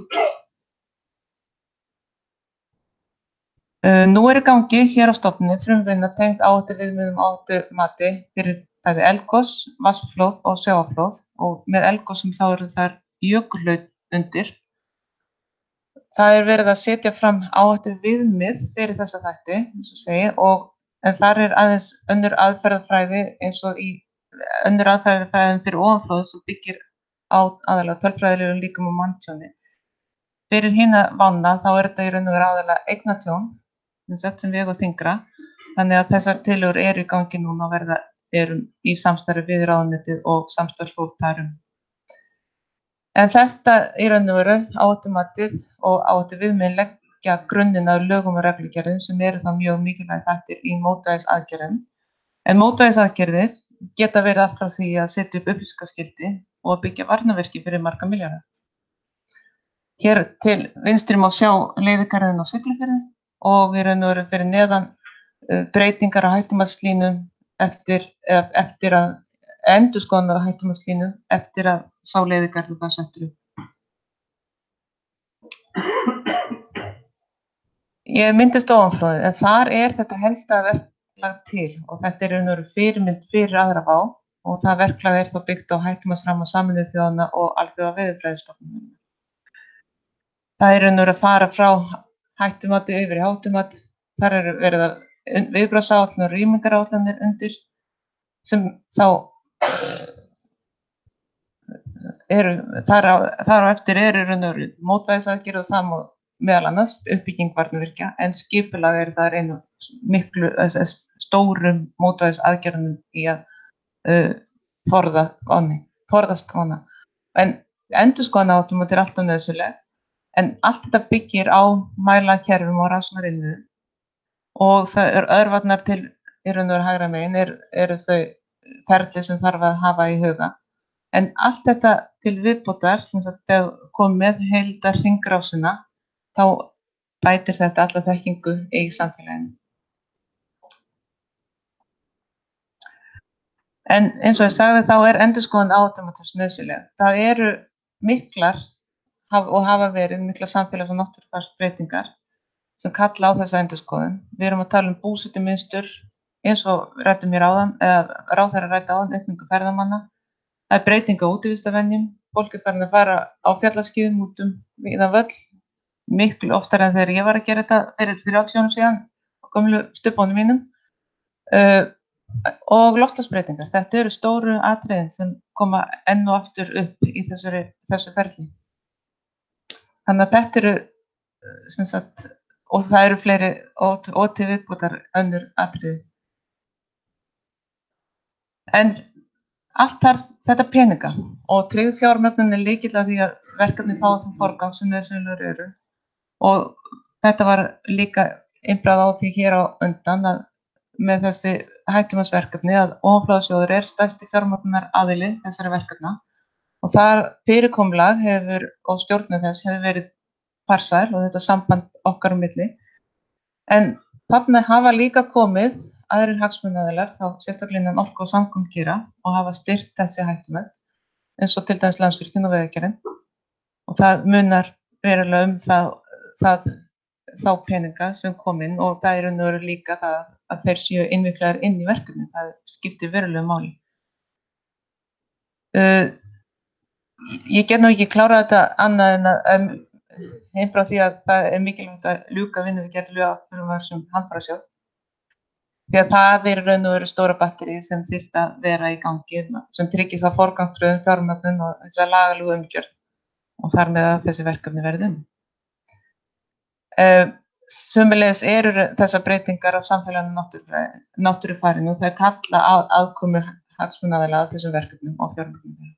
Uh, nú er í gangi hér á stofnuninni frumvinna tengd áhættuviðmiðum áhættumati fyrir bæði eldgos, vatnsflóð og sjávarflóð og með eldgosum þá eru þar jökulhlaup undir. Það er verið að setja fram áhættuviðmið fyrir þessa þætti, eins og segi, og en þar er aðeins önnur aðferðafræði eins og í önnur aðferðafræðin fyrir ofanflóð sem byggir á aðalega tölfræðilegum líkum og manntjóni. Fyrir hina vána þá er þetta í raun og veru aðalega eignatjón sem veg og þyngra, þannig að þessar tillögur eru í gangi núna og verða eru í samstarfi við ráðuneytið og samstarfsfólk þar um. En þetta í raun og veru áhættumatið og áhættuviðmiðin leggja grunninn að lögum og reglugerðum sem eru þá mjög mikilvæg þættir í mótvægisaðgerðum. En mótvægisaðgerðir geta verið allt frá því að setja upp upplýsingaskilti og að byggja varnarvirki fyrir marga milljarða. Hér til vinstri má sjá leiðigarðinn á Siglufirði og í raun og veru fyrir neðan uh, breytingar á hættumatslínum eftir, eftir að endurskoðunar á hættumatslínum eftir að sá leiðigarður var settur upp. Ég myndist ofanflóðið en þar er þetta helsta verklag til og þetta er í raun og veru fyrirmynd fyrir aðra vá og það verklag er þá byggt á hættumatsramma Sameinuðu þjóðanna og Alþjóðaveðurfræðistofnunarinnar. Það er í raun og veru að fara frá hættumati yfir í hátumat. Þar eru verið að viðbragðsáætlanir og rýmingaráætlanir undir sem þá eru, þar á, þar á eftir eru í raun og veru mótvægisaðgerðir og það má meðal annars uppbygging varnarvirkja en skipulag er þar einu miklu stórum mótvægisaðgerðum í að uh, forða váni, forðast vána. En endurskoðunaráætlun er alltaf nauðsynleg. En allt þetta byggir á mælakerfum og rannsóknarinnviðum og það er örvarnar til í raun og veru hægra megin er, eru þau ferli sem þarf að hafa í huga. En allt þetta til viðbótar, þegar kom með heildar hringrásina, þá bætir þetta alla þekkingu í samfélaginu. En eins og ég sagði þá er endurskoðun áhættumatsins nauðsynleg. Það eru miklar og hafa verið mikla samfélags- og náttúrufarsbreytingar sem kalla á þessa endurskoðun. Við erum að tala um búsetumynstur eins og ræddum hér áðan, eða ráðherra ræddi áðan, aukningu ferðamanna. Það er breyting á útivistarvenjum, fólk er farin að fara á fjallaskíðum út um víðan völl, miklu oftar en þegar ég var að gera þetta fyrir þrjátíu árum síðan á gömlu stubbónum mínum. Uh, og loftslagsbreytingar, þetta eru stóru atriðin sem koma enn og aftur upp í þessari, þessu ferli. Þannig að þetta eru, sem sagt, og það eru fleiri og, og til viðbótar önnur atriði. En allt þar þetta peninga og tryggð fjármögnun er lykill að því að verkefni fá þann forgang sem nauðsynlegur eru. Og þetta var líka innbragð á því hér á undan að með þessi hættumatsverkefni að ofanflóðasjóður er stærsti fjármögnunar aðili þessara verkefna. Og þar fyrirkomulag hefur og stjórnun þess hefur verið farsæl og þetta samband okkar á milli. En þarna hafa líka komið aðrir hagsmunaaðilar, þá sérstaklega innan orku- og samgöngugeira og hafa styrkt þessi hættumat, eins og til dæmis Landsvirkjun og Vegagerðin. Og það munar verulega um það, það, þá peninga sem kom inn og það er raun og veru líka það að þeir séu innviklaðir inn í verkefni. Það skiptir verulegu máli. Uh, ég get nú ekki klárað þetta annað en að um, heim frá því að það er mikilvægt að ljúka vinnu við gerð lögafrumvarps sem handfarasjóð. Því að það er raun og veru stóra batteri sem þyrfti að vera í gangi, sem tryggir það forgangsröðun, fjármögnun og þessa lagalegu umgjörð og þar með að þessi verkefni verði um. Uh, Sömuleiðis eru þessar breytingar á samfélaginu náttúrufarinu, það kalla að, aðkomu hagsmunaaðila að þessum verkefnum og fjármögnun.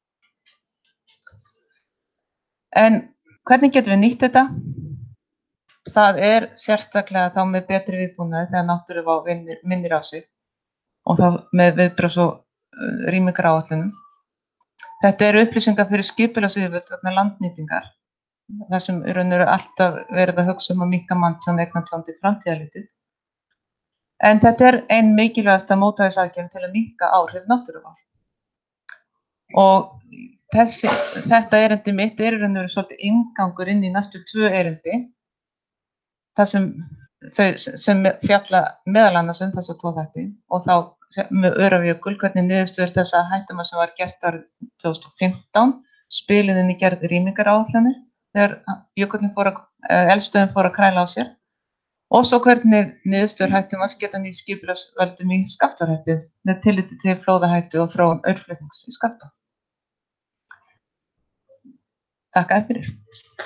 En hvernig getum við nýtt þetta? Það er sérstaklega þá með betri viðbúnaði þegar náttúruvá minnir á sig og þá með viðbragðs- og rýmingaráætlunum. Þetta eru upplýsingar fyrir skipulagsyfirvöld vegna landnýtingar, þar sem í raun og veru alltaf verið að hugsa um að minnka manntjón, eignatjón til framtíðarlitið. En þetta er ein mikilvægasta mótvægisaðgerðin til að minnka áhrif náttúruvár. Og þessi, þetta erindi mitt er í raun og veru svolítið inngangur inn í næstu tvö erindi, þar sem þau sem fjalla meðal annars um þessa tvo þætti og þá með Öræfajökul, hvernig niðurstöður þessa hættuma sem var gert árið tvö þúsund og fimmtán spiluð inn í gerð rýmingaráætlanir þegar jökullinn fór að, eldstöðin fór að kræla á sér og svo hvernig niðurstöður hættumats geta nýtt skipulagsvöldum í Skaftárhreppi með tilliti til flóðahættu og þróun aurflutnings í Skaftá. Þakka þér fyrir.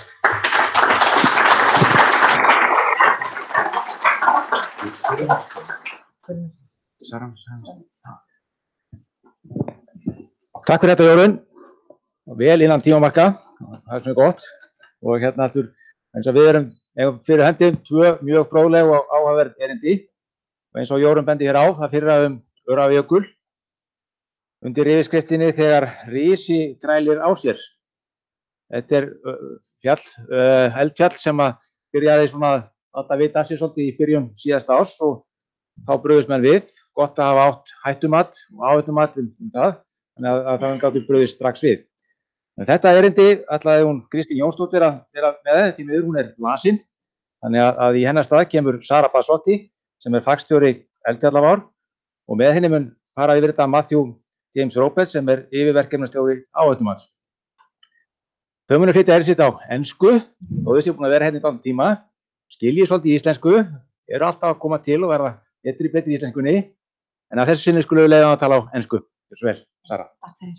Takk fyrir þetta, Jórunn. Vel innan tímamarka, það er mjög gott. Og hérna aftur, eins og við erum fyrir hendi tvö mjög fróðleg og áhugaverð erindi. Og eins og Jórunn bendi hér á, það fyrra um Öræfajökul. Undir yfirskriftinni þegar risi grælir á sér. Þetta er fjall, uh, eldfjall sem að byrjaði svona að láta vita af sér svolítið í byrjun síðasta árs og þá brugðust menn við. Gott að hafa átt hættumat og áhættumat um það, þannig að, að það gátu brugðist strax við. En þetta erindi ætlaði hún Kristín Jónsdóttir að vera með, því miður hún er lasin, þannig að, að í hennar stað kemur Sara Bassotti sem er fagstjóri eldfjallavár og með henni mun fara yfir þetta Matthew James Roberts sem er yfirverkefnastjóri áhættumats. Þau munu flytja erindi sitt á ensku og þau séu búin að vera hérna í dálítinn tíma, skilji svolítið í íslensku, eru alltaf að koma til og verða betri betri í íslenskunni, en að þessu sinni skulum við leiða að tala á ensku. Gjörðu svo vel, Sara. Takk fyrir.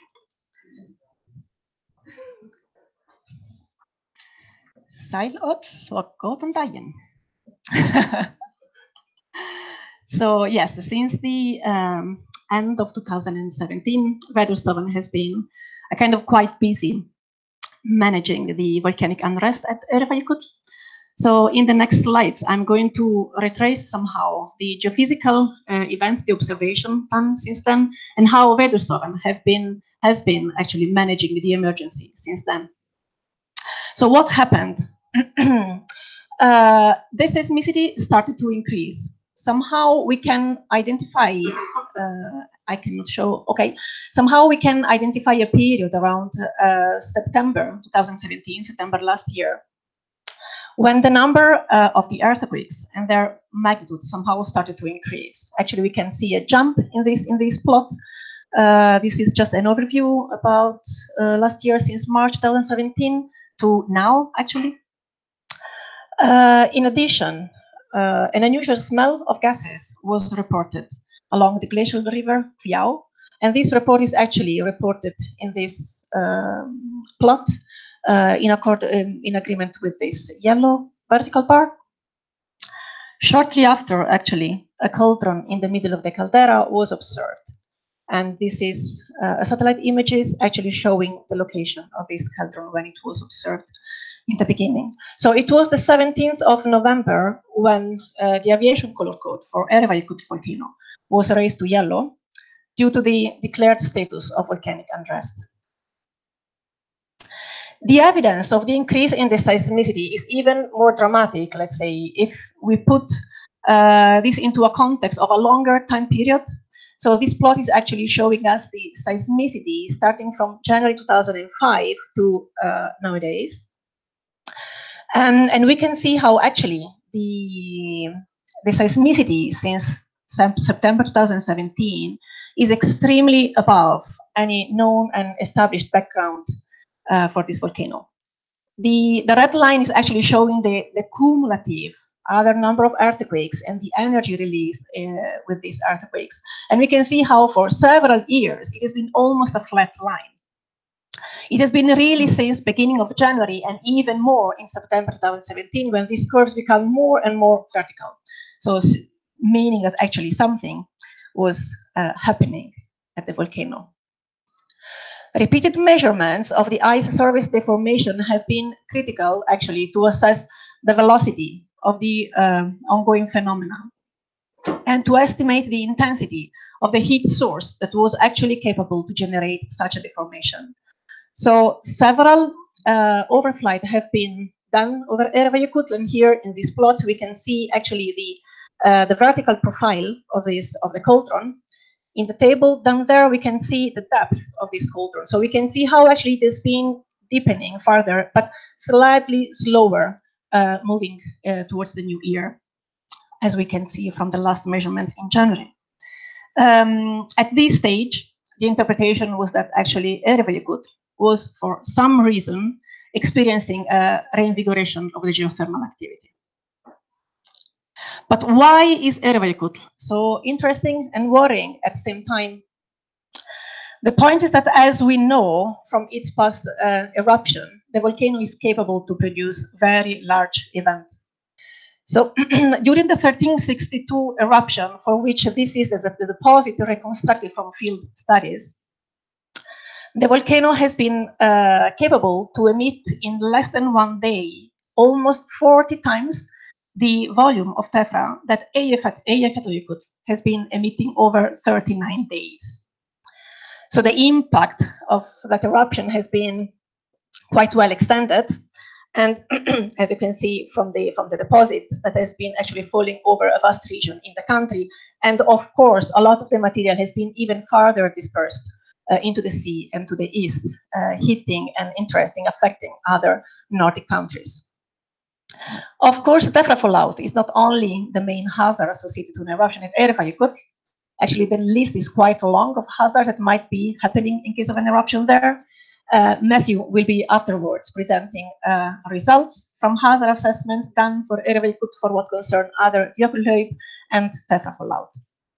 Sæl öll og góðan daginn. So yes, since the um, end of two thousand seventeen, Veðurstofan has been uh, kind of quite busy managing the volcanic unrest at Öræfajökull. So in the next slides, I'm going to retrace somehow the geophysical uh, events, the observation done since then, and how Veðurstofan have been has been actually managing the emergency since then. So what happened? uh, the seismicity started to increase. Somehow we can identify, uh, I cannot show, okay. Somehow we can identify a period around uh, September twenty seventeen, September last year, when the number uh, of the earthquakes and their magnitude somehow started to increase. Actually, we can see a jump in this, in this plot. Uh, this is just an overview about uh, last year since March twenty seventeen to now, actually. Uh, in addition, uh, an unusual smell of gases was reported along the glacial river Kviau, and this report is actually reported in this um, plot uh, in, accord, um, in agreement with this yellow vertical bar. Shortly after, actually, a cauldron in the middle of the caldera was observed. And this is uh, a satellite images actually showing the location of this cauldron when it was observed in the beginning. So it was the seventeenth of November when uh, the aviation color code for Öræfajökull volcano was raised to yellow due to the declared status of volcanic unrest. The evidence of the increase in the seismicity is even more dramatic, let's say, if we put uh, this into a context of a longer time period. So this plot is actually showing us the seismicity starting from January two thousand five to uh, nowadays. Um, and we can see how actually the, the seismicity since September two thousand seventeen is extremely above any known and established background uh, for this volcano. The, the red line is actually showing the, the cumulative other number of earthquakes and the energy released uh, with these earthquakes. And we can see how for several years it has been almost a flat line. It has been really since beginning of January and even more in September two thousand seventeen when these curves become more and more vertical. So meaning that actually something was uh, happening at the volcano. Repeated measurements of the ice surface deformation have been critical actually to assess the velocity of the um, ongoing phenomena and to estimate the intensity of the heat source that was actually capable to generate such a deformation. So several uh, overflights have been done over Erevayakutl, and here in these plots we can see actually the uh, the vertical profile of this of the cauldron. In the table down there we can see the depth of this cauldron. So we can see how actually it has been deepening further, but slightly slower, uh, moving uh, towards the new year, as we can see from the last measurements in January. Um, at this stage, the interpretation was that actually Erevayakutl was for some reason experiencing a reinvigoration of the geothermal activity. But why is Erevayakutl so interesting and worrying at the same time? The point is that as we know from its past uh, eruption, the volcano is capable to produce very large events. So during the thirteen sixty-two eruption, for which this is the, the deposit reconstructed from field studies, the volcano has been uh, capable to emit in less than one day almost forty times the volume of tephra that Eyjafjallajökull has been emitting over thirty-nine days. So the impact of that eruption has been quite well extended. And as you can see from the, from the deposit that has been actually falling over a vast region in the country. And of course, a lot of the material has been even further dispersed uh, into the sea and to the east, uh, hitting and interesting, affecting other Nordic countries. Of course, tephra fallout is not only the main hazard associated to an eruption at Erevayakutl. Actually, the list is quite long of hazards that might be happening in case of an eruption there. Uh, Matthew will be afterwards presenting uh, results from hazard assessment done for Erevayakutl for what concern other Jökulhlaup and tephra fallout.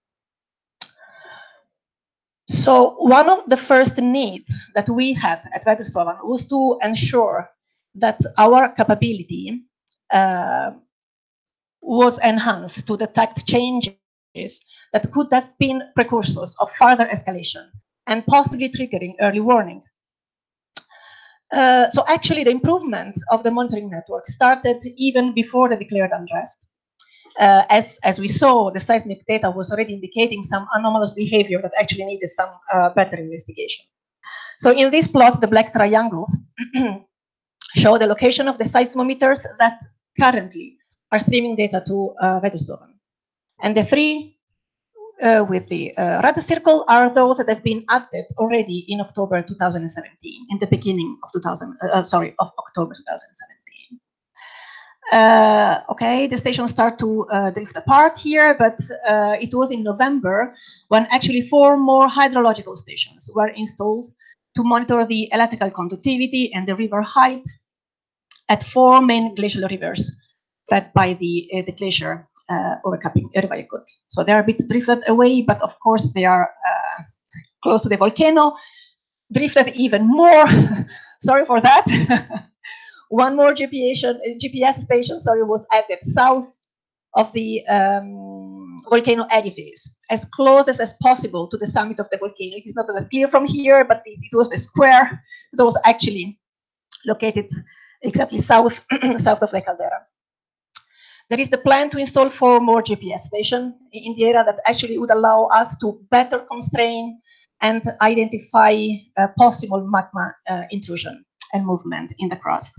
So one of the first needs that we had at Veðurstofan was to ensure that our capability uh, was enhanced to detect changes that could have been precursors of further escalation and possibly triggering early warning. Uh, so actually the improvement of the monitoring network started even before the declared unrest. Uh, as, as we saw, the seismic data was already indicating some anomalous behavior that actually needed some uh, better investigation. So in this plot, the black triangles show the location of the seismometers that currently are streaming data to uh, Veðurstofan. And the three uh, with the uh, red circle are those that have been added already in October two thousand seventeen, in the beginning of two thousand, uh, sorry, of October two thousand seventeen. Uh, okay, the stations start to uh, drift apart here, but uh, it was in November when actually four more hydrological stations were installed to monitor the electrical conductivity and the river height at four main glacial rivers fed by the, uh, the glacier uh, overcapping Erevayakutl. So they are a bit drifted away, but of course they are uh, close to the volcano, drifted even more. Sorry for that. One more G P S, G P S station sorry, was added south of the um, volcano edifice, as close as, as possible to the summit of the volcano. It is not that clear from here, but it, it was the square that was actually located exactly south, south of the caldera. There is the plan to install four more G P S stations in the area that actually would allow us to better constrain and identify uh, possible magma uh, intrusion and movement in the crust.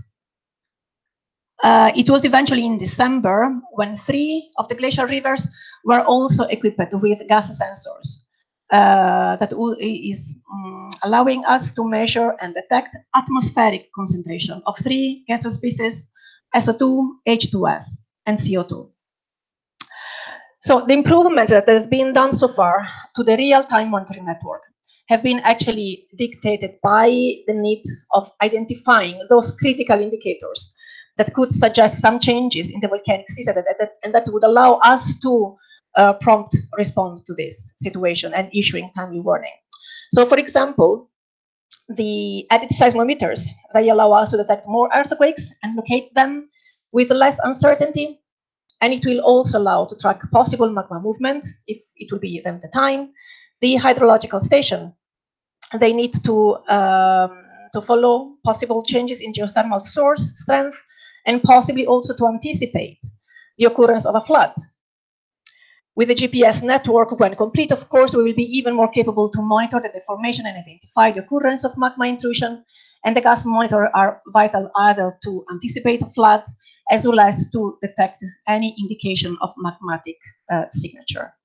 Uh, it was eventually in December when three of the glacial rivers were also equipped with gas sensors uh, that is um, allowing us to measure and detect atmospheric concentration of three gaseous species, S O two, H two S, and C O two. So the improvements that have been done so far to the real-time monitoring network have been actually dictated by the need of identifying those critical indicators that could suggest some changes in the volcanic system and that, and that would allow us to uh, prompt respond to this situation and issuing timely warning. So for example, the added seismometers, they allow us to detect more earthquakes and locate them with less uncertainty. And it will also allow to track possible magma movement, if it will be then the time. The hydrological station, they need to, um, to follow possible changes in geothermal source strength and possibly also to anticipate the occurrence of a flood. With the G P S network, when complete, of course, we will be even more capable to monitor the deformation and identify the occurrence of magma intrusion. And the gas monitor are vital either to anticipate a flood as well as to detect any indication of magmatic uh, signature.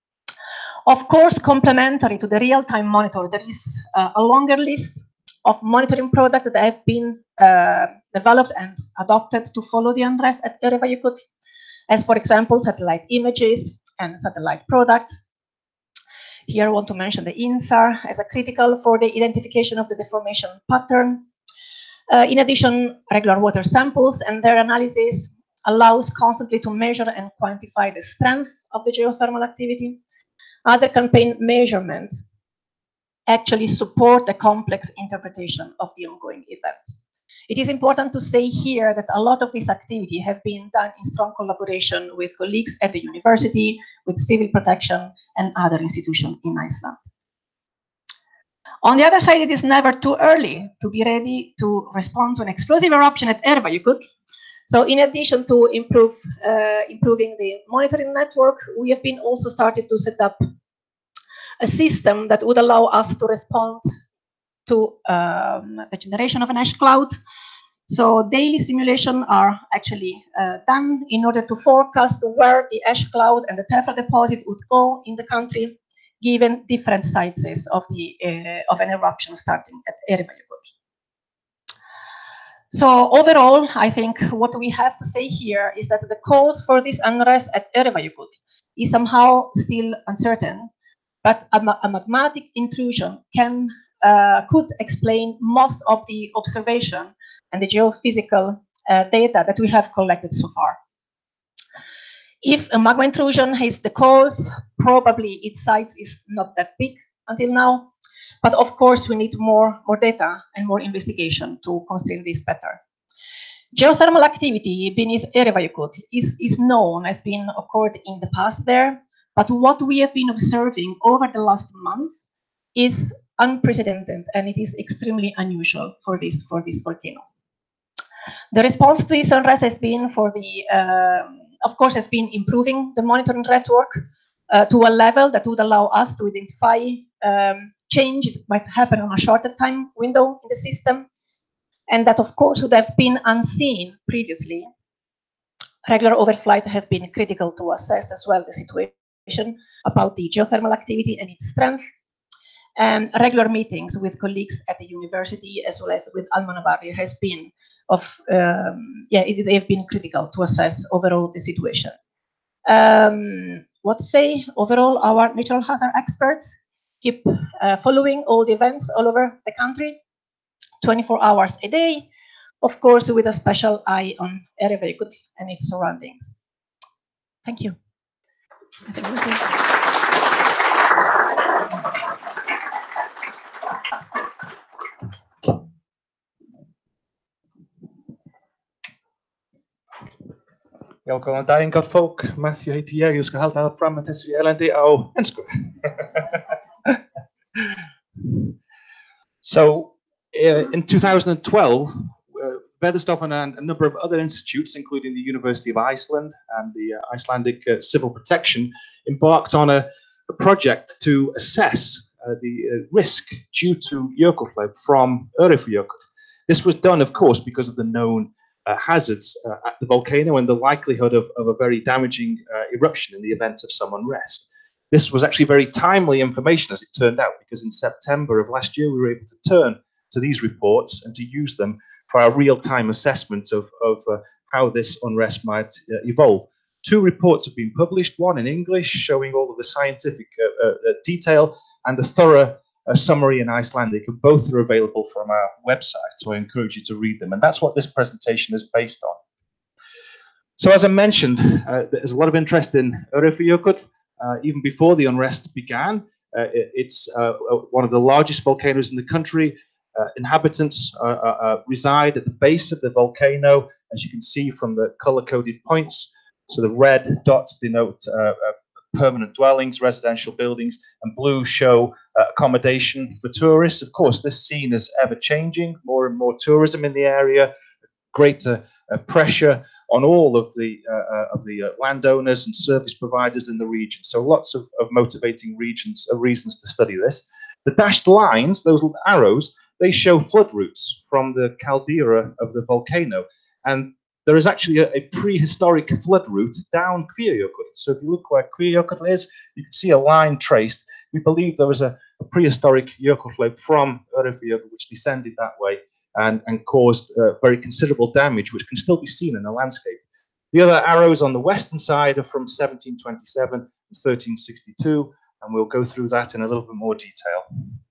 Of course, complementary to the real-time monitor, there is uh, a longer list of monitoring products that have been uh, developed and adopted to follow the unrest at Erevayukut, as for example, satellite images and satellite products. Here I want to mention the INSAR as a critical for the identification of the deformation pattern. Uh, in addition, regular water samples and their analysis allows constantly to measure and quantify the strength of the geothermal activity. Other campaign measurements actually support a complex interpretation of the ongoing event. It is important to say here that a lot of this activity have been done in strong collaboration with colleagues at the university, with civil protection and other institutions in Iceland. On the other side, it is never too early to be ready to respond to an explosive eruption at Erevayukut. So in addition to improve, uh, improving the monitoring network, we have been also started to set up a system that would allow us to respond to um, the generation of an ash cloud. So daily simulations are actually uh, done in order to forecast where the ash cloud and the tephra deposit would go in the country, given different sizes of the uh, of an eruption starting at Erevayukut. So overall, I think what we have to say here is that the cause for this unrest at Erevayukut is somehow still uncertain, but a, a magmatic intrusion can uh, could explain most of the observation and the geophysical uh, data that we have collected so far. If a magma intrusion is the cause, probably its size is not that big until now. But of course, we need more, more data and more investigation to constrain this better. Geothermal activity beneath Erevayukut is, is known as being occurred in the past there. But what we have been observing over the last month is unprecedented, and it is extremely unusual for this, for this volcano. The response to this unrest has been for the, uh, of course, has been improving the monitoring network uh, to a level that would allow us to identify um, change that might happen on a shorter time window in the system, and that, of course, would have been unseen previously. Regular overflight have been critical to assess as well the situation about the geothermal activity and its strength, and regular meetings with colleagues at the university as well as with Almannavarri has been of, um, yeah, it, they have been critical to assess overall the situation. Um, what to say, overall, our natural hazard experts keep uh, following all the events all over the country, twenty-four hours a day, of course, with a special eye on Erevayukut and its surroundings. Thank you. Já, góðan daginn gott fólk, Matthew heiti ég, ég skal halda það fram með þessu elendi á ensku. So, uh, in two thousand twelve, uh, Veðurstofan and a number of other institutes, including the University of Iceland and the uh, Icelandic uh, Civil Protection, embarked on a, a project to assess uh, the uh, risk due to Jökulhlaup from Öræfajökull. This was done, of course, because of the known uh, hazards uh, at the volcano and the likelihood of, of a very damaging uh, eruption in the event of some unrest. This was actually very timely information, as it turned out, because in September of last year, we were able to turn to these reports and to use them for our real-time assessment of, of uh, how this unrest might uh, evolve. Two reports have been published, one in English showing all of the scientific uh, uh, detail and a thorough uh, summary in Icelandic, and both are available from our website, so I encourage you to read them. And that's what this presentation is based on. So as I mentioned, uh, there's a lot of interest in Öræfajökull. Uh, even before the unrest began. Uh, it, it's uh, one of the largest volcanoes in the country. Uh, inhabitants uh, uh, reside at the base of the volcano, as you can see from the color-coded points. So the red dots denote uh, uh, permanent dwellings, residential buildings, and blue show uh, accommodation for tourists. Of course, this scene is ever-changing, more and more tourism in the area, greater uh, pressure on all of the uh, uh, of the uh, landowners and service providers in the region. So lots of, of motivating regions, uh, reasons to study this. The dashed lines, those little arrows, they show flood routes from the caldera of the volcano. And there is actually a, a prehistoric flood route down Kvíajökull. So if you look where Kvíajökull is, you can see a line traced. We believe there was a, a prehistoric jökulhlaup from Öræfajökull which descended that way and, and caused uh, very considerable damage, which can still be seen in the landscape. The other arrows on the western side are from seventeen twenty-seven and thirteen sixty-two, and we'll go through that in a little bit more detail.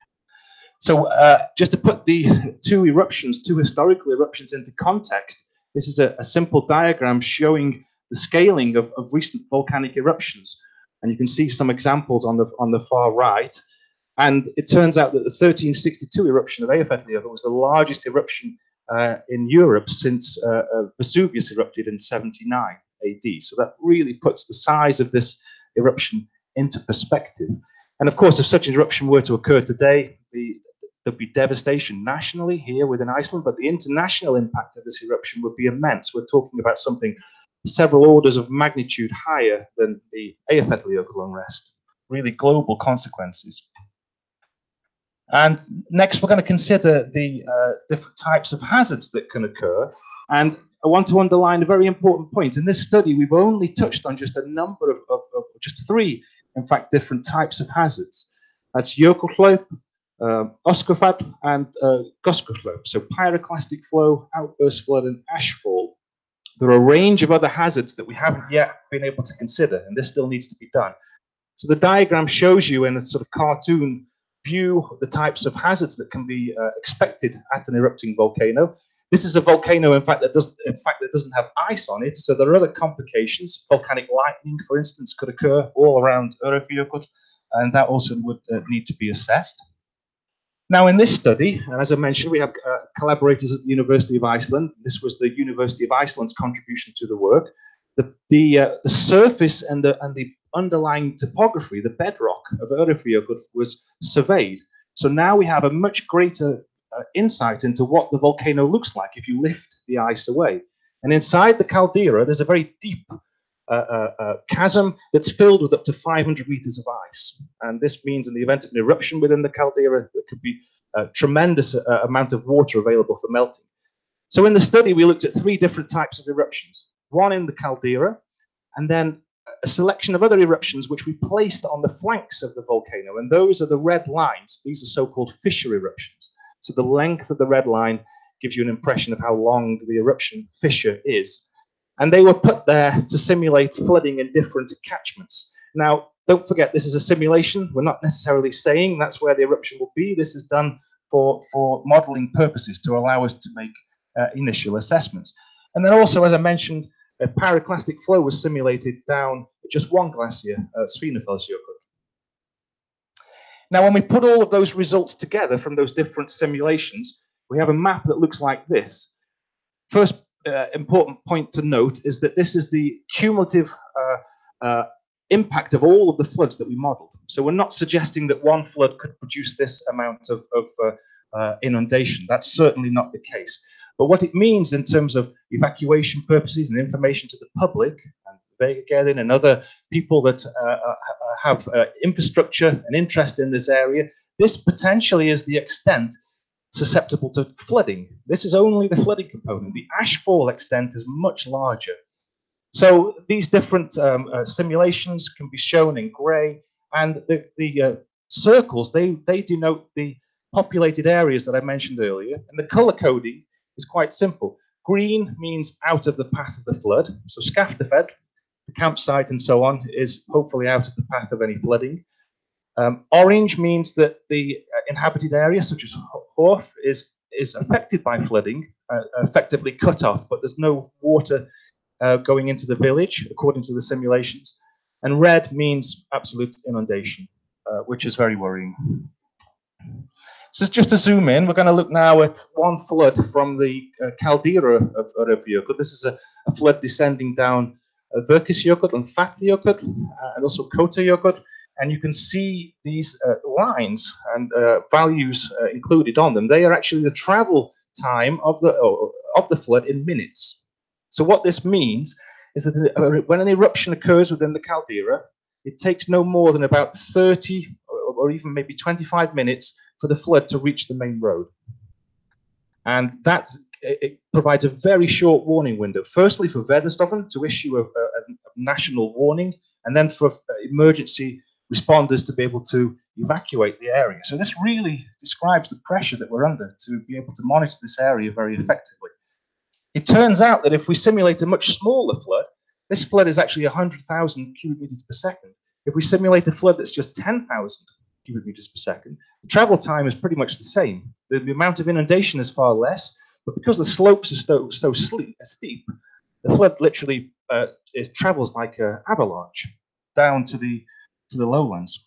So uh, just to put the two eruptions, two historical eruptions into context, this is a, a simple diagram showing the scaling of, of recent volcanic eruptions. And you can see some examples on the, on the far right. And it turns out that the thirteen sixty-two eruption of Eyjafjallajökull was the largest eruption uh, in Europe since uh, uh, Vesuvius erupted in seventy-nine A D. So that really puts the size of this eruption into perspective. And of course, if such an eruption were to occur today, the, there'd be devastation nationally here within Iceland, but the international impact of this eruption would be immense. We're talking about something several orders of magnitude higher than the Eyjafjallajökull unrest, really global consequences. And next, we're going to consider the uh, different types of hazards that can occur. And I want to underline a very important point. In this study, we've only touched on just a number of, of, of just three, in fact, different types of hazards. That's jökulhlaup, uh, öskufall, and uh, goskuhlaup. So pyroclastic flow, outburst flood, and ashfall. There are a range of other hazards that we haven't yet been able to consider, and this still needs to be done. So the diagram shows you in a sort of cartoon view the types of hazards that can be uh, expected at an erupting volcano. This is a volcano, in fact, that doesn't, in fact, that doesn't have ice on it, so there are other complications. Volcanic lightning, for instance, could occur all around Öræfajökull, and that also would uh, need to be assessed. Now, in this study, and as I mentioned, we have uh, collaborators at the University of Iceland. This was the University of Iceland's contribution to the work. The the, uh, the surface and the and the underlying topography, the bedrock of Öræfajökull, was surveyed. So now we have a much greater uh, insight into what the volcano looks like if you lift the ice away. And inside the caldera, there's a very deep uh, uh, uh, chasm that's filled with up to five hundred meters of ice. And this means in the event of an eruption within the caldera, there could be a tremendous uh, amount of water available for melting. So in the study, we looked at three different types of eruptions. One in the caldera, and then a selection of other eruptions which we placed on the flanks of the volcano, and those are the red lines. These are so-called fissure eruptions. So the length of the red line gives you an impression of how long the eruption fissure is. And they were put there to simulate flooding in different catchments. Now, don't forget, this is a simulation. We're not necessarily saying that's where the eruption will be. This is done for, for modeling purposes to allow us to make uh, initial assessments. And then also, as I mentioned, a pyroclastic flow was simulated down just one glacier, uh, Svínafellisjökull. Now, when we put all of those results together from those different simulations, we have a map that looks like this. First uh, important point to note is that this is the cumulative uh, uh, impact of all of the floods that we modeled. So we're not suggesting that one flood could produce this amount of, of uh, uh, inundation. That's certainly not the case. But what it means in terms of evacuation purposes and information to the public, and Vegagerðin and other people that uh, have uh, infrastructure and interest in this area, this potentially is the extent susceptible to flooding. This is only the flooding component. The ashfall extent is much larger. So these different um, uh, simulations can be shown in grey, and the, the uh, circles, they, they denote the populated areas that I mentioned earlier, and the colour coding is quite simple. Green means out of the path of the flood, so Skafterfed, the campsite and so on, is hopefully out of the path of any flooding. Um, orange means that the uh, inhabited area, such as Horth, is, is affected by flooding, uh, effectively cut off, but there's no water uh, going into the village, according to the simulations. And red means absolute inundation, uh, which is very worrying. So just to zoom in, we're going to look now at one flood from the uh, caldera of Öræfajökull. This is a, a flood descending down uh, Virkisjökull and Fathajökull, uh, and also Kotajökull. And you can see these uh, lines and uh, values uh, included on them. They are actually the travel time of the, oh, of the flood in minutes. So what this means is that uh, when an eruption occurs within the caldera, it takes no more than about thirty or, or even maybe twenty-five minutes for the flood to reach the main road. And that it provides a very short warning window. Firstly, for Veðurstofan to issue a, a, a national warning, and then for emergency responders to be able to evacuate the area. So this really describes the pressure that we're under to be able to monitor this area very effectively. It turns out that if we simulate a much smaller flood, this flood is actually one hundred thousand cubic meters per second. If we simulate a flood that's just ten thousand cubic meters per second, the travel time is pretty much the same. The, the amount of inundation is far less, but because the slopes are so, so sleep, uh, steep, the flood literally uh, is, travels like an avalanche down to the to the lowlands.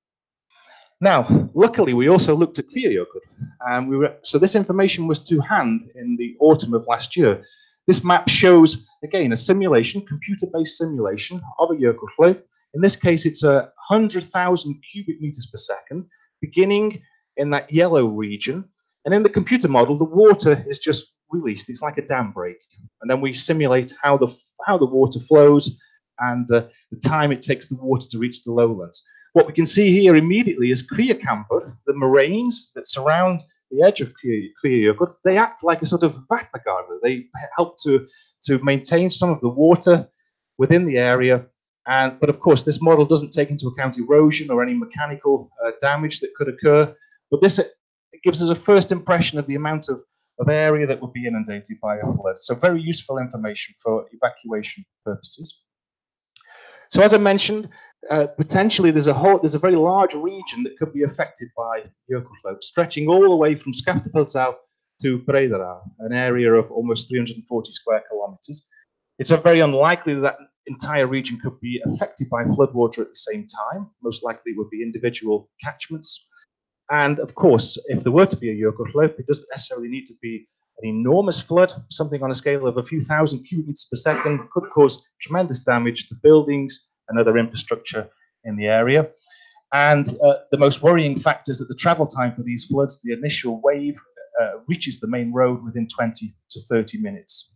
Now, luckily, we also looked at Kvíajökull, and we were, so this information was to hand in the autumn of last year. This map shows, again, a simulation, computer-based simulation of a Jökulhlaup. In this case, it's a one hundred thousand cubic meters per second, beginning in that yellow region. And in the computer model, the water is just released. It's like a dam break. And then we simulate how the, how the water flows and the, the time it takes the water to reach the lowlands. What we can see here immediately is Kvíakambar, the moraines that surround the edge of Kvíajökull. They act like a sort of vatnagarður. They help to, to maintain some of the water within the area. And, but of course, this model doesn't take into account erosion or any mechanical uh, damage that could occur. But this it gives us a first impression of the amount of, of area that would be inundated by a flood. So very useful information for evacuation purposes. So as I mentioned, uh, potentially there's a whole, there's a very large region that could be affected by Jökulhlaup, stretching all the way from Skaftafeldsá to Breiðará, an area of almost three hundred forty square kilometers. It's a very unlikely that that entire region could be affected by floodwater at the same time. Most likely it would be individual catchments. And of course, if there were to be a Jökulhlaup, it doesn't necessarily need to be an enormous flood. Something on a scale of a few thousand cubic meters per second could cause tremendous damage to buildings and other infrastructure in the area. And uh, the most worrying fact is that the travel time for these floods, the initial wave, uh, reaches the main road within twenty to thirty minutes.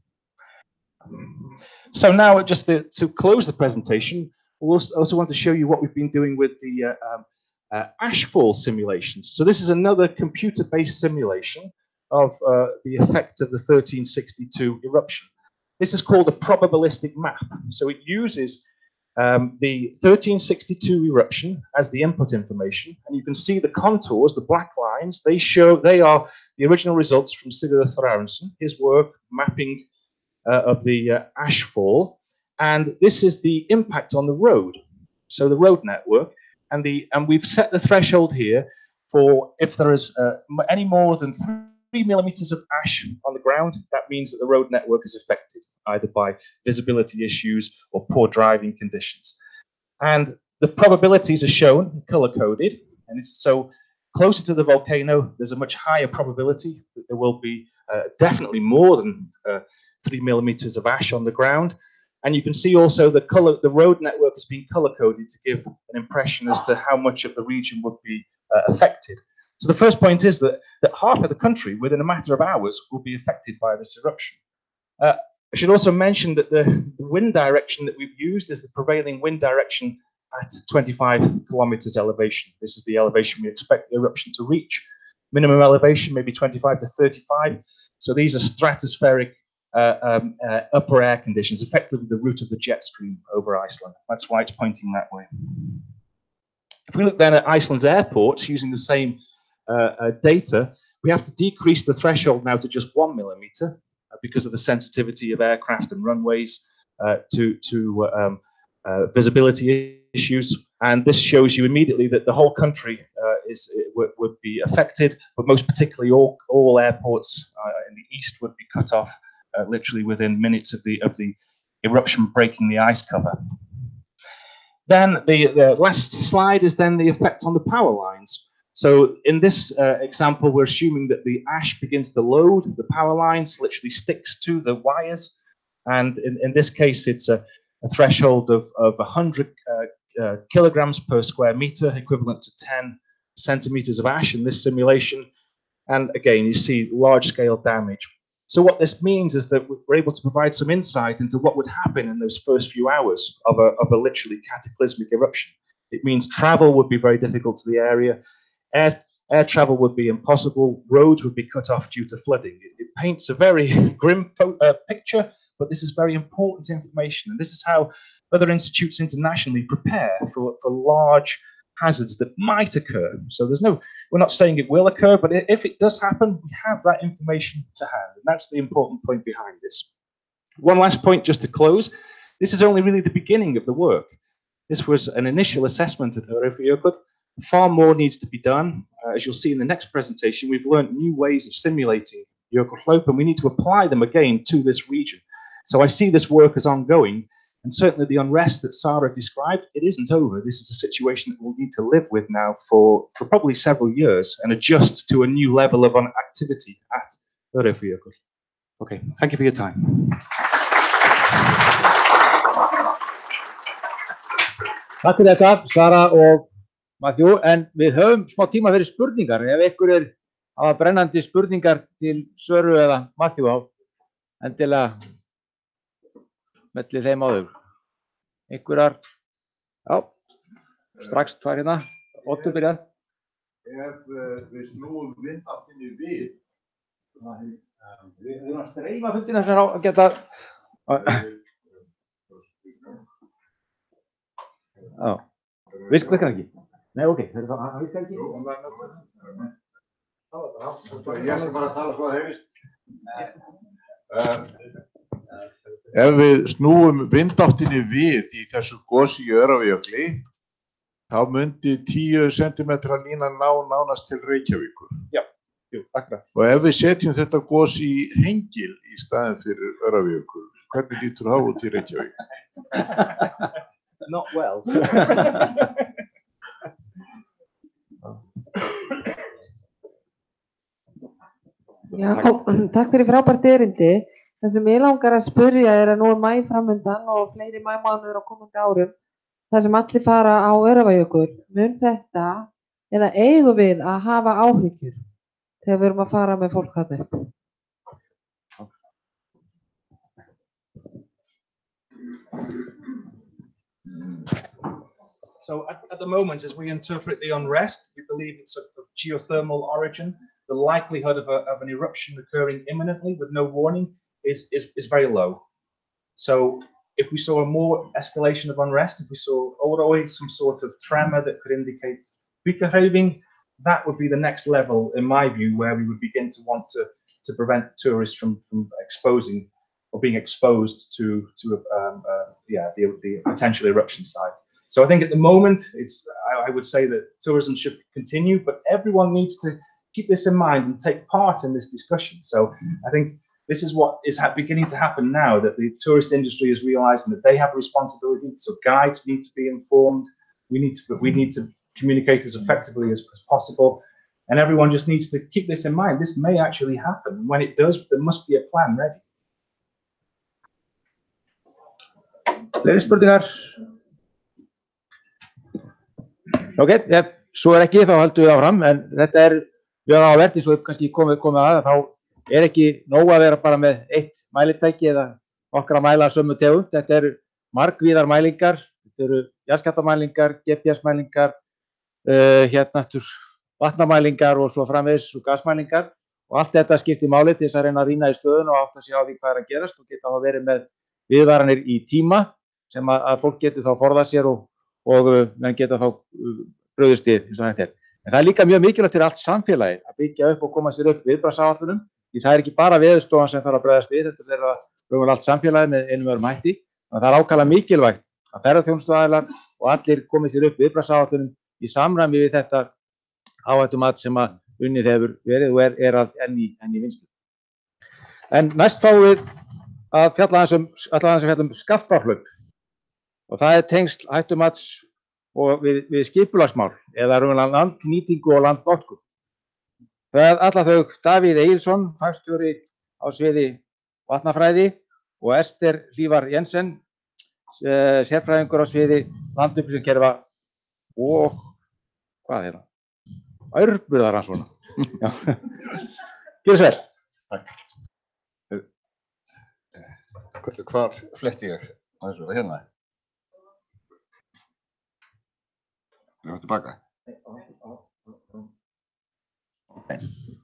So now, just to, to close the presentation, we also, also want to show you what we've been doing with the uh, um, uh, ashfall simulations. So this is another computer-based simulation of uh, the effect of the thirteen sixty-two eruption. This is called a probabilistic map. So it uses um, the thirteen sixty-two eruption as the input information, and you can see the contours, the black lines. They show they are the original results from Sigurður Þórarinsson, his work mapping uh, of the uh, ashfall, and this is the impact on the road. So the road network, and the and we've set the threshold here for if there is uh, any more than three. Three millimeters of ash on the ground, that means that the road network is affected either by visibility issues or poor driving conditions. And the probabilities are shown color-coded, and it's so closer to the volcano, there's a much higher probability that there will be uh, definitely more than uh, three millimeters of ash on the ground. And you can see also the color, the road network has been color-coded to give an impression as to how much of the region would be uh, affected. So the first point is that, that half of the country, within a matter of hours, will be affected by this eruption. Uh, I should also mention that the, the wind direction that we've used is the prevailing wind direction at twenty-five kilometers elevation. This is the elevation we expect the eruption to reach. minimum elevation maybe twenty-five to thirty-five. So these are stratospheric uh, um, uh, upper air conditions, effectively the route of the jet stream over Iceland. That's why it's pointing that way. If we look then at Iceland's airports using the same uh, uh, data, we have to decrease the threshold now to just one millimeter uh, because of the sensitivity of aircraft and runways uh, to, to uh, um, uh, visibility issues. And this shows you immediately that the whole country uh, is, would, would be affected, but most particularly all, all airports uh, in the east would be cut off uh, literally within minutes of the, of the eruption breaking the ice cover. Then the, the last slide is then the effect on the power lines. So in this uh, example, we're assuming that the ash begins to load the power lines, literally sticks to the wires. And in, in this case, it's a, a threshold of, of one hundred uh, uh, kilograms per square meter, equivalent to ten centimeters of ash in this simulation. And again, you see large scale damage. So what this means is that we're able to provide some insight into what would happen in those first few hours of a, of a literally cataclysmic eruption. It means travel would be very difficult to the area. Air, air travel would be impossible. Roads would be cut off due to flooding. It, it paints a very grim uh, picture, but this is very important information. And this is how other institutes internationally prepare for, for large hazards that might occur. So there's no, we're not saying it will occur, but if it does happen, we have that information to hand. And that's the important point behind this. One last point just to close. This is only really the beginning of the work. This was an initial assessment of Öræfajökull. Far more needs to be done. Uh, as you'll see in the next presentation, we've learned new ways of simulating Jökulhlaup, and we need to apply them again to this region. So I see this work as ongoing, and certainly the unrest that Sarah described, it isn't over. This is a situation that we'll need to live with now for, for probably several years and adjust to a new level of activity at Öræfajökull. Okay, thank you for your time. Takk fyrir þetta, Sara og Matthew, en við höfum smá tíma fyrir spurningar. Ef ykkur er hafa brennandi spurningar til Söru eða Matthew á, endilega melli þeim áður. Einhverjar, já, strax tvær hérna, Oddur byrjar. Ef við snúum vindáttinni við, við erum að streyma fundina sem er á að geta. Já, viss hvað ekki? Nei, ok, það er það að viss ekki? Ég skal bara tala svo að heyrist. Ef við snúum vindáttinni við í þessu gosi í Öræfajökli, þá myndi tíu sentimetra línan ná nánast til Reykjavíkur. Já, jú, akkurat. Og ef við setjum þetta gos í Hengil í staðinn fyrir Öræfajökul, hvernig lítur það út í Reykjavík? Not well. Já, takk fyrir frábært erindi. Það sem ég langar að spyrja er að nú er maí framundan og fleiri maímánuðir á komandi árum. Það sem allir fara á Öræfajökul, mun þetta eða eigum við að hafa áhyggjur þegar við erum að fara með fólk þarna upp? So at, at the moment, as we interpret the unrest, we believe it's of geothermal origin. The likelihood of, a, of an eruption occurring imminently with no warning is, is, is very low. So if we saw a more escalation of unrest, if we saw always some sort of tremor that could indicate kvikahreyfing, that would be the next level, in my view, where we would begin to want to, to prevent tourists from, from exposing or being exposed to, to um, uh, yeah, the, the potential eruption site. So I think at the moment, it's, I, I would say that tourism should continue, but everyone needs to keep this in mind and take part in this discussion. So I think this is what is beginning to happen now, that the tourist industry is realizing that they have a responsibility. So guides need to be informed. We need to, we need to communicate as effectively as, as possible. And everyone just needs to keep this in mind. This may actually happen. When it does, there must be a plan ready. Fleiri spurningar? Ok, ef svo er ekki þá höldum við áfram, en þetta er mjög áhugavert, eins og kannski komið, komið að, þá er ekki nóg að vera bara með eitt mælitæki eða okkar að mæla sömu tegund. Þetta eru margvíðar mælingar, þetta eru jarðskjálftamælingar, G P S mælingar, uh, hérna aftur vatnamælingar og svo framvegis og gasmælingar og allt þetta skiptir máli til þess að reyna að rýna í stöðuna og átta sig á því hvað er að gerast og geta þá verið með viðvaranir í tíma sem að, að fólk getur þá forðað sér og, og menn geta þá brugðist við eins og þetta er. En það er líka mjög mikilvægt fyrir allt samfélagið að byggja upp og koma sér upp viðbragðsáætlunum, því það er ekki bara Veðurstofan sem þarf að bregðast við, þetta er að allt samfélagið með einum öðrum hætti. Það er ákaflega mikilvægt að ferðaþjónustuaðilar og allir komið sér upp viðbragðsáætlunum í samræmi við þetta áhættumat sem að unnið hefur verið og er, er að enn í, enn í vinnslu. En næst fáum við að fjalla aðeins um, aðeins að fjalla um Skaftárhlaup og það er tengsl hættumats og við, við skipulagsmál eða raunverulega landnýtingu og landnotkun. Það alla þau Davíð Egilsson, fagstjóri á sviði vatnafræði og Ester Hlífar Jensen, sérfræðingur á sviði landupplýsingakerfa og hvað er það? Örburðarrannsókna. Gjörðu svo vel. Takk. Hvar fletti ég á þessu? Var hérna? Erum við tilbaka? Okay.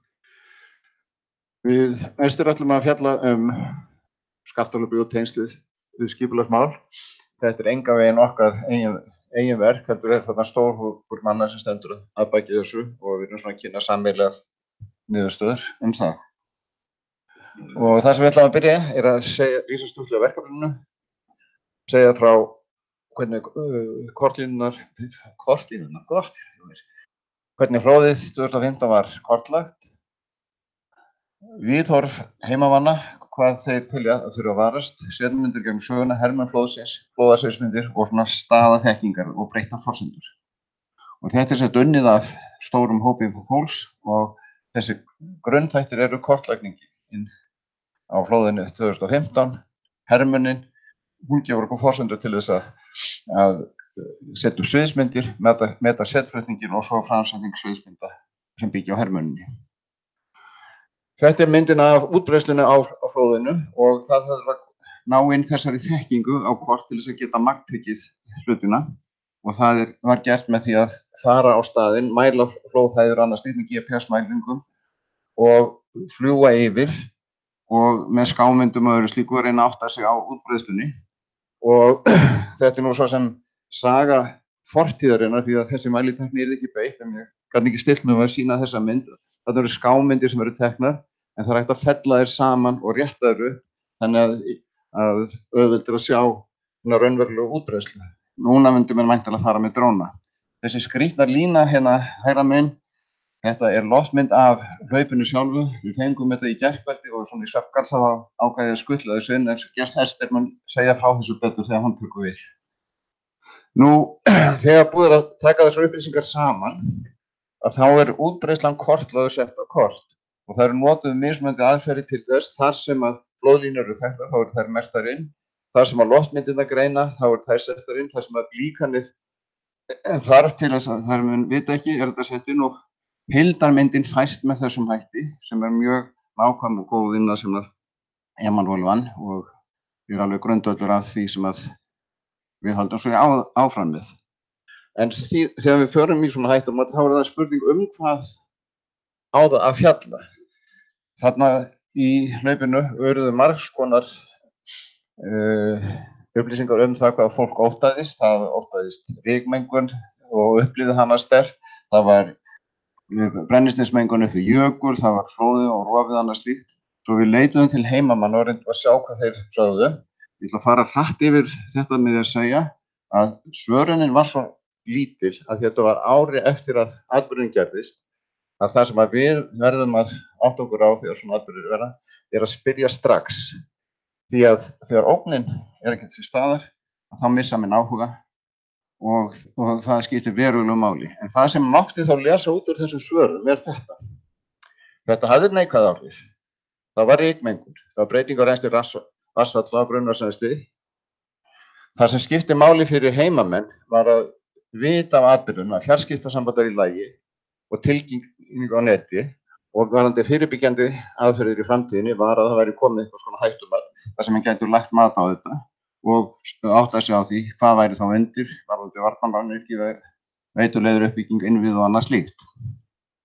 Við Ester ætlum að fjalla um Skaftárhlaup og tengslið við skipulagsmál. Þetta er engan veginn okkar eigin eigin verk, heldur er þarna stór hópur manna sem stendur að baki þessu og við erum svona að kynna sameiginlegar niðurstöður um það. Og það sem við ætlum að byrja er að segja, lýsa stuttlega verkefninu, segja frá hvernig uh, kortlínunar, kortlínunar, gott, hvernig flóðið tvö þúsund og fimmtán var kortlagt, viðhorf heimamanna, hvað þeir telja að þurfa að varast, setmyndir gegn söguna, hermenn flóðsins, flóðasviðsmyndir og svona staða þekkingar og breytta forsendur. Og þetta er sett unnið af stórum hópi fólks og þessi grunnþættir eru kortlagningin á flóðinu tvö þúsund og fimmtán, hermennin, hún gefur okkur forsendur til þess að, að setja upp sviðsmyndir, meta, meta setflutningin og svo framsetning sviðsmynda sem byggja á hermenninni. Þetta er myndin af útbreiðslunni á, á flóðinu og það þarf að ná inn þessari þekkingu á kort til þess að geta magntekið hlutina og það er, var gert með því að fara á staðinn, mæla flóðhæðir annars með G P S-mælingum og fljúga yfir og með skámyndum og öðru slíku að reyna að átta sig á útbreiðslunni og þetta er nú svo sem saga fortíðarinnar því að þessi mælitækni er ekki beitt en ég kann ekki stillt með að sýna þessa mynd. Það eru skámyndir sem eru teknar en það er hægt að fella þær saman og rétta þær upp þannig að, að auðvelt er að sjá hérna raunverulegu útbreiðslu. Núna myndum við væntanlega fara með dróna. Þessi skrýtna lína hérna hægra megin, þetta er loftmynd af hlaupinu sjálfu. Við fengum þetta í gærkvöldi og svona í svefngalsa þá ákvæði að skutla þessu inn en Ester mun segja frá þessu betur þegar hann tekur við. Nú, þegar búið er að taka þessar upplýsingar saman að þá er útbreiðslan kortlagður sett á kort og það eru notuð mismunandi aðferðir til þess þar sem að flóðlínur eru þekktar, þá eru þær merktar inn, þar sem að loftmyndirnar greina, þá eru þær settar inn, þar sem að líkanið þarf til þess að þær mun vita ekki, er þetta sett inn og heildarmyndin fæst með þessum hætti sem er mjög nákvæm og góð vinna sem að Emanuel vann og er alveg grundvöllur af því sem að við höldum svo á, áfram með. En þegar við förum í svona hættum, þá er það spurning um hvað á það að fjalla. Þarna í hlaupinu urðu margs konar uh, upplýsingar um það hvað fólk óttaðist. Það óttaðist rykmengun og upplýði hana sterkt. Það var brennisteinsmengun upp við jökul, það var flóðið og rofið annað slíkt. Svo við leituðum til heimamanna og reyndum að sjá hvað þeir sögðu. Ég ætla að fara hratt yfir þetta með að segja að svörunin var svo lítil að þetta var ári eftir að atburðurinn gerðist að það sem að við verðum að átta okkur á þegar svona atburðir verða er að spyrja strax því að þegar ógnin er ekki til staðar þá missa menn áhuga og, og það skiptir verulegu máli en það sem mátti þá lesa út úr þessum svörum er þetta þetta hafði neikvæð áhrif það var rykmengun, það var breyting á rennsli vatnsfalla á grunnvatnsrennsli það sem skipti máli fyrir heimamenn var að vita af atburðum að fjarskiptasamband er í lagi og tilkynning á neti og varðandi fyrirbyggjandi aðferðir í framtíðinni var að það væri komið eitthvað svona hættumat þar sem hann gæti lagt mat á þetta og átta sig á því hvað væri þá undir varðandi varnarmannvirki, veituleiðir uppbygging, innvið og annað slíkt.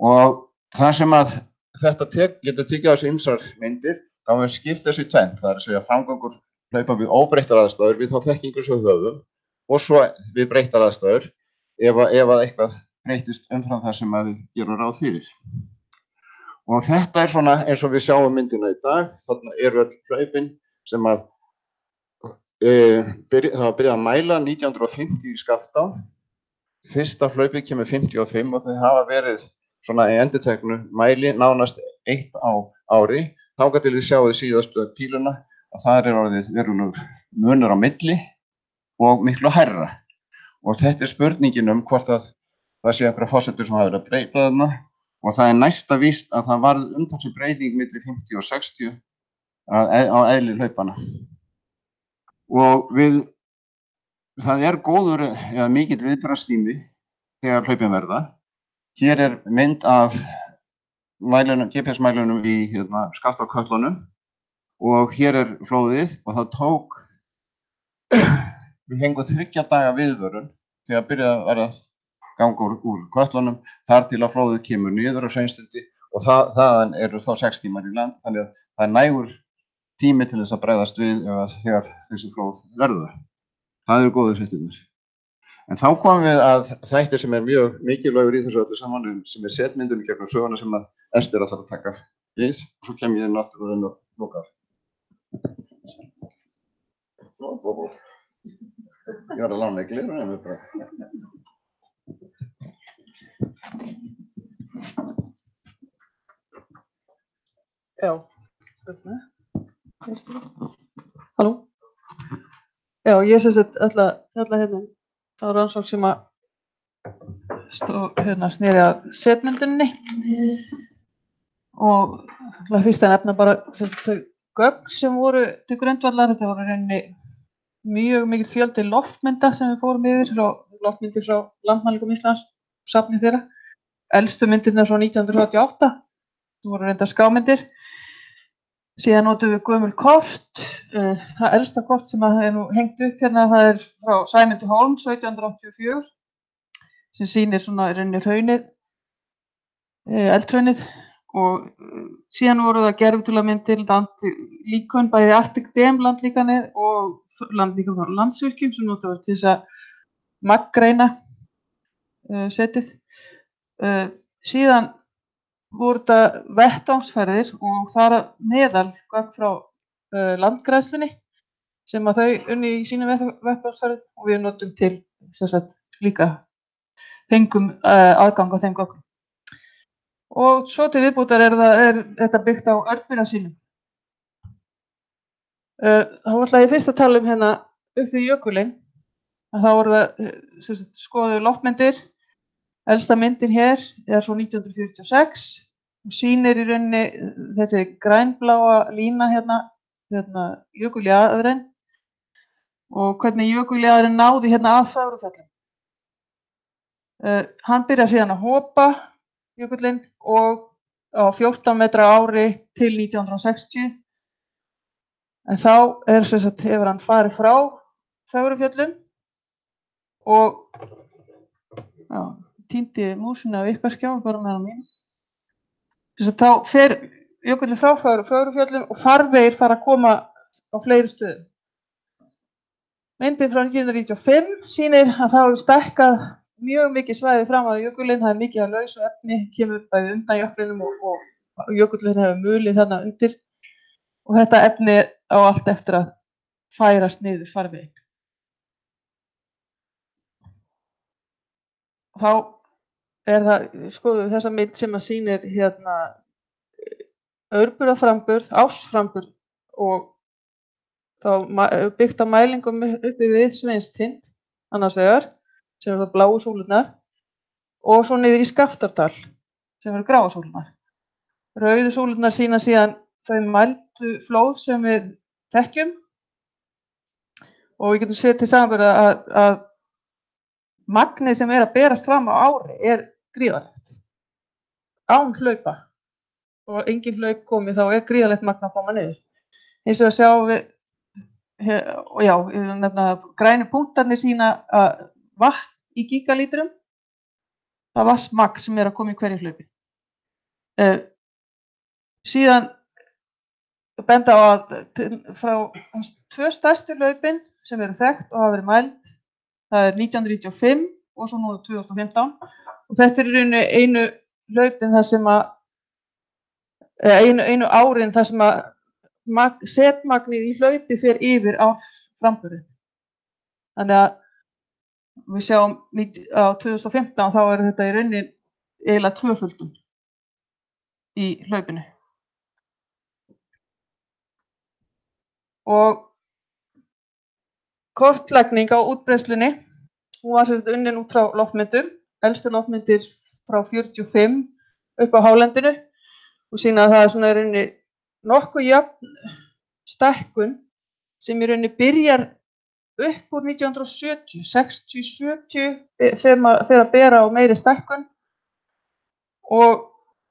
Og það sem að þetta tek, getur tekið á þessu ýmsar myndir, þá við skipt þessu í tvennt, það er að segja framgangur hlaupa við óbreyttar aðstæður við þá þekkingu sem við höfum og svo við breyttar aðstæður ef, ef að eitthvað breytist umfram það sem við gerum ráð fyrir. Og þetta er svona eins og við sjáum myndina í dag, þarna eru öll hlaupin sem að e, byrja, það var byrjað að mæla nítján hundruð fimmtíu í Skaftá. Fyrsta hlaupið kemur fimmtíu og fimm og þau hafa verið svona í endurteknu mæli nánast eitt á ári. Þangað til við sjáum síðastu píluna að það er orðið verulegur munur á milli og miklu hærra. Og þetta er spurningin um hvort að það sé einhverjar forsendur sem hafa verið að breyta þarna og það er næsta víst að það varð umtalsverð breyting milli fimmtíu og sextíu á eðli hlaupana. Og við, það er góður eða mikill viðbragðstími þegar hlaupin verða. Hér er mynd af mælunum, G P S-mælunum í hérna, Skaftárkötlunum og hér er flóðið og það tók, við hengum þriggja daga viðvörun þegar byrjaði að vera ganga úr, úr kötlunum þar til að flóðið kemur niður á sveinstundi og það, þaðan eru þá sex tímar í land, þannig að það er nægur tími til þess að bregðast við ef þegar þessi flóð verður. Það eru góðu fréttirnar. En þá komum við að þætti sem er mjög mikilvægur í þessu öllu saman sem er setmyndunum gegnum söguna sem að Ester ætlar að taka við og svo kem ég náttúrulega inn og loka. Ég var að lána í glerun en við bara. Já, halló. Já, ég sem sagt ætla að fjalla hérna þá rannsókn sem að stóð hérna sneri að setmynduninni og það fyrst að nefna bara sem þau gögn sem voru til grundvallar, þetta voru reyni mjög mikið fjöldi loftmynda sem við fórum yfir, frá, loftmyndir frá Landmælingum Íslands, safni þeirra, elstu myndirnar frá nítján hundruð þrjátíu og átta, sem voru reyndar skámyndir. Síðan notum við gömul kort, uh, það elsta kort sem er nú hengt upp hérna, það er frá Sæmundur Hólm, sautján hundruð áttatíu og fjögur, sem sýnir svona í rauninni hraunið, uh, eldhraunið og uh, síðan voru það gervitúlamyndir, landlíkön, bæði Arctic Dam landlíkanir og landlíkan frá Landsvirkjum sem notum við til þess að maggreina uh, setið. Uh, síðan voru þetta vettvangsferðir og þar meðal gögn frá uh, landgræðslunni sem að þau unni í sínum vettvangsferðum og við notum til sem sagt líka fengum uh, aðgang á þeim gögnum. Og svo til viðbútar er, það, er þetta byggt á örbina sínum. Uh, þá ætla ég fyrst að tala um hérna upp við jökulinn. Þá voru það sem sagt skoðuð loftmyndir. Elsta myndin hér er frá nítján hundruð fjörutíu og sex og sýnir í rauninni þessi grænbláa lína hérna, hérna jökuljaðurinn og hvernig jökuljaðurinn náði hérna að Fögrufjöllum. Uh, hann byrjar síðan að hopa jökullinn og á fjórtán metra ári til nítján hundruð sextíu en þá er sem sagt hefur hann farið frá Fögrufjöllum og já, týndi músina af ykkar skjá bara með hann mín. Þess að þá fer jökullinn frá Fögrufjöllum og farvegir fara að koma á fleiri stöðum. Myndin frá nítján hundruð níutíu og fimm sýnir að það hefur stækkað mjög mikið svæði fram að jökullinn, það er mikið af lausu efni, kemur bæði undan jöklinum og, og jökullinn hefur mulið þarna undir og þetta efni á allt eftir að færast niður farvegin. Þá er það, skoðum við þessa mynd sem að sýnir hérna örburðaframburð, ársframburð og þá byggt á mælingum uppi við Sveinstind, annars vegar, sem eru það bláu súlurnar, og svo niður í Skaftárdal, sem eru gráu súlurnar. Rauðu súlurnar sýna síðan þau mældu flóð sem við þekkjum og við getum séð til samanburðar að, að magnið sem er að berast fram á ári er gríðarlegt. Án hlaupa og engin hlaup komið þá er gríðarlegt magn að koma niður. Eins og að sjá við, og já, nefna, grænu punktarnir sýna að vatn í gigalítrum, það vatnsmagn sem er að koma í hverju hlaupi. Uh, síðan benda á að til, frá tvö stærstu hlaupin sem eru þekkt og hafa verið mæld, það er nítján hundruð níutíu og fimm og svo núna tvö þúsund og fimmtán og þetta er í rauninni einu hlaupin þar sem að einu, einu árin þar sem að mag, setmagnið í hlaupi fer yfir á framburði. Þannig að við sjáum á tvö þúsund og fimmtán þá er þetta í rauninni eiginlega tvöföldun í hlaupinu. Og kortlagning á útbreiðslunni, hún var sem sagt unnin út frá loftmyndum, elstu loftmyndir frá fjörutíu og fimm upp á hálendinu og sýna að það er svona í rauninni nokkuð jöfn stækkun sem í rauninni byrjar upp úr nítján hundruð og sjötíu, sextíu, sjötíu fer að bera á meiri stækkun og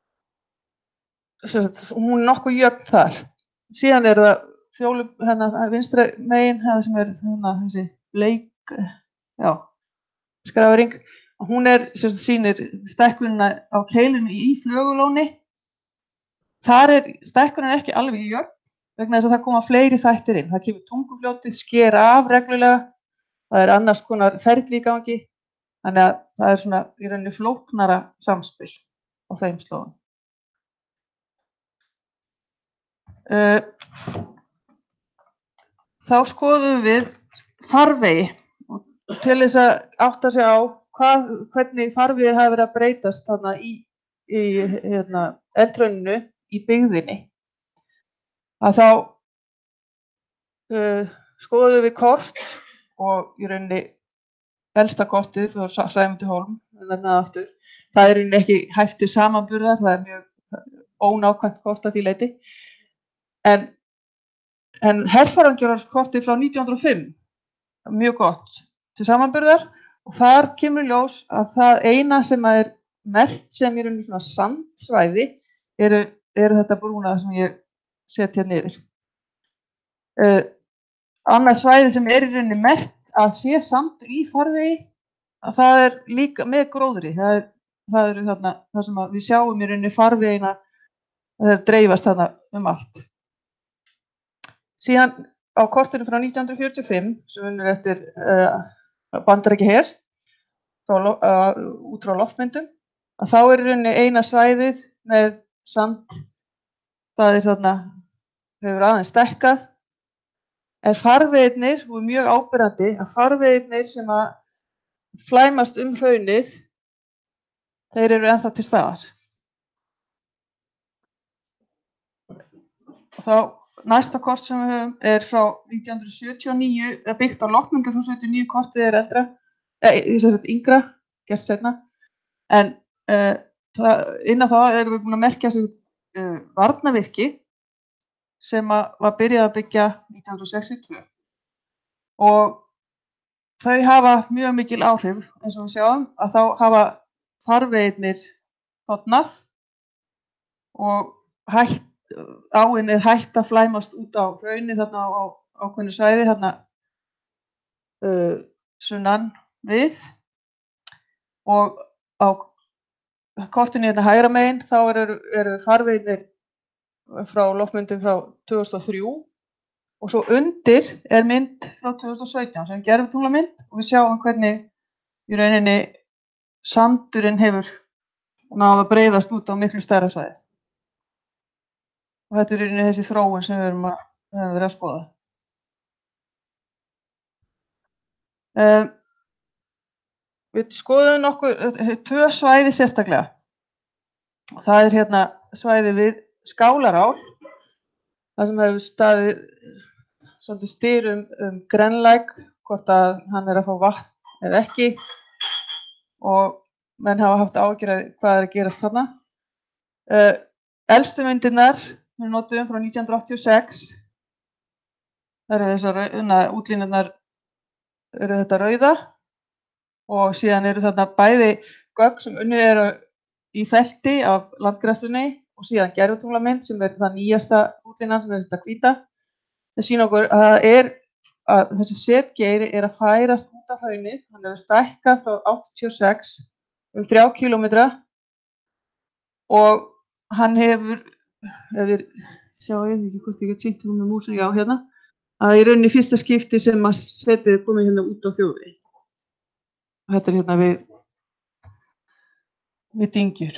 sem sagt, hún er nokkuð jöfn þar. Síðan er það fjólu, hérna vinstra megin, það sem er hérna þessi bleik, já, skráring. Hún er, sem sagt, sýnir stækkunina á keilinu í flögulóni. Þar er stækkunin ekki alveg jöfn vegna þess að það koma fleiri þættir inn. Það kemur tungufljótið, sker af reglulega, það er annars konar ferli í gangi, þannig að það er svona í rauninni flóknara samspil á þeim slóðum. Uh, Þá skoðum við farvegi og til þess að átta sig á hvað, hvernig farvegir hafa verið að breytast þarna í, í hérna, eldhrauninu í byggðinni. Að þá uh, skoðum við kort og í rauninni elsta kortið frá Sæmundur Hólm, aftur. Það er í rauninni ekki hæft til samanburðar, það er mjög ónákvæmt kort að því leyti. En En herfarangjörðarkortið frá nítján hundruð og fimm, mjög gott til samanburðar og þar kemur ljós að það eina sem er merkt sem í rauninni svona sandsvæði eru, eru þetta brúna sem ég set hér niður. Uh, annað svæði sem er í rauninni merkt að sé sandur í farvegi, að það er líka með gróðri. Það er, það er þarna, það sem við sjáum í rauninni farvegina, það er dreifast þarna um allt. Síðan á kortinu frá nítján hundruð fjörutíu og fimm, sem unnur eftir uh, Bandaríkjaher, uh, út frá loftmyndum, að þá er í rauninni eina svæðið með sand, það er þarna, hefur aðeins stækkað, en farveginir, og mjög áberandi, að farveginir sem að flæmast um hraunið, þeir eru ennþá til staðar. Og þá næsta kort sem við höfum er frá nítján hundruð sjötíu og níu, er byggt á loftmyndir frá sjötíu og níu, kortið er eldra, eða sem sagt yngra, gert seinna, en uh, það, innan þá erum við búin að merkja sem sagt, uh, varnarvirki sem að, var byrjað að byggja nítján hundruð sextíu og tvö og þau hafa mjög mikil áhrif, eins og við sjáum, að þá hafa farveginir þotnað og hætt áin er hægt að flæmast út á hraunið þarna á ákveðnu svæði þarna uh, sunnan við og á kortinu hérna hægra megin þá eru, eru farveginir frá loftmyndum frá tvö þúsund og þrjú og svo undir er mynd frá tvö þúsund og sautján sem er gervitunglamynd og við sjáum hvernig í rauninni sandurinn hefur náð að breiðast út á miklu stærra svæði. Og þetta er í rauninni þessi þróun sem við erum að, að vera að skoða. Um, við skoðum nokkur, tvö svæði sérstaklega. Það er hérna svæði við Skálarál, það sem hefur staðið svolítið styr um, um Grenlæk, hvort að hann er að fá vatn eða ekki og menn hafa haft áhyggjur af hvað er að gerast þarna. Uh, elstu myndirnar við notuðum frá nítján hundruð áttatíu og sex. Það eru þessar útlínurnar eru þetta rauða og síðan eru þarna bæði gögn sem unnið eru í felti af landgræðslunni og síðan gervitunglamynd sem er það nýjasta útlínan sem er þetta hvíta. Það sýna okkur að það er að þessi setgeiri er að færast út af hraunið. Hann hefur stækkað frá áttatíu og sex um þrjá kílómetra og hann hefur, ef við sjáum ég ekki hvort ég get sýnt hún með músin, já hérna, að í rauninni fyrsta skipti sem að setið er komið hérna út á þjóðvegi. Og þetta er hérna við, við dyngjur.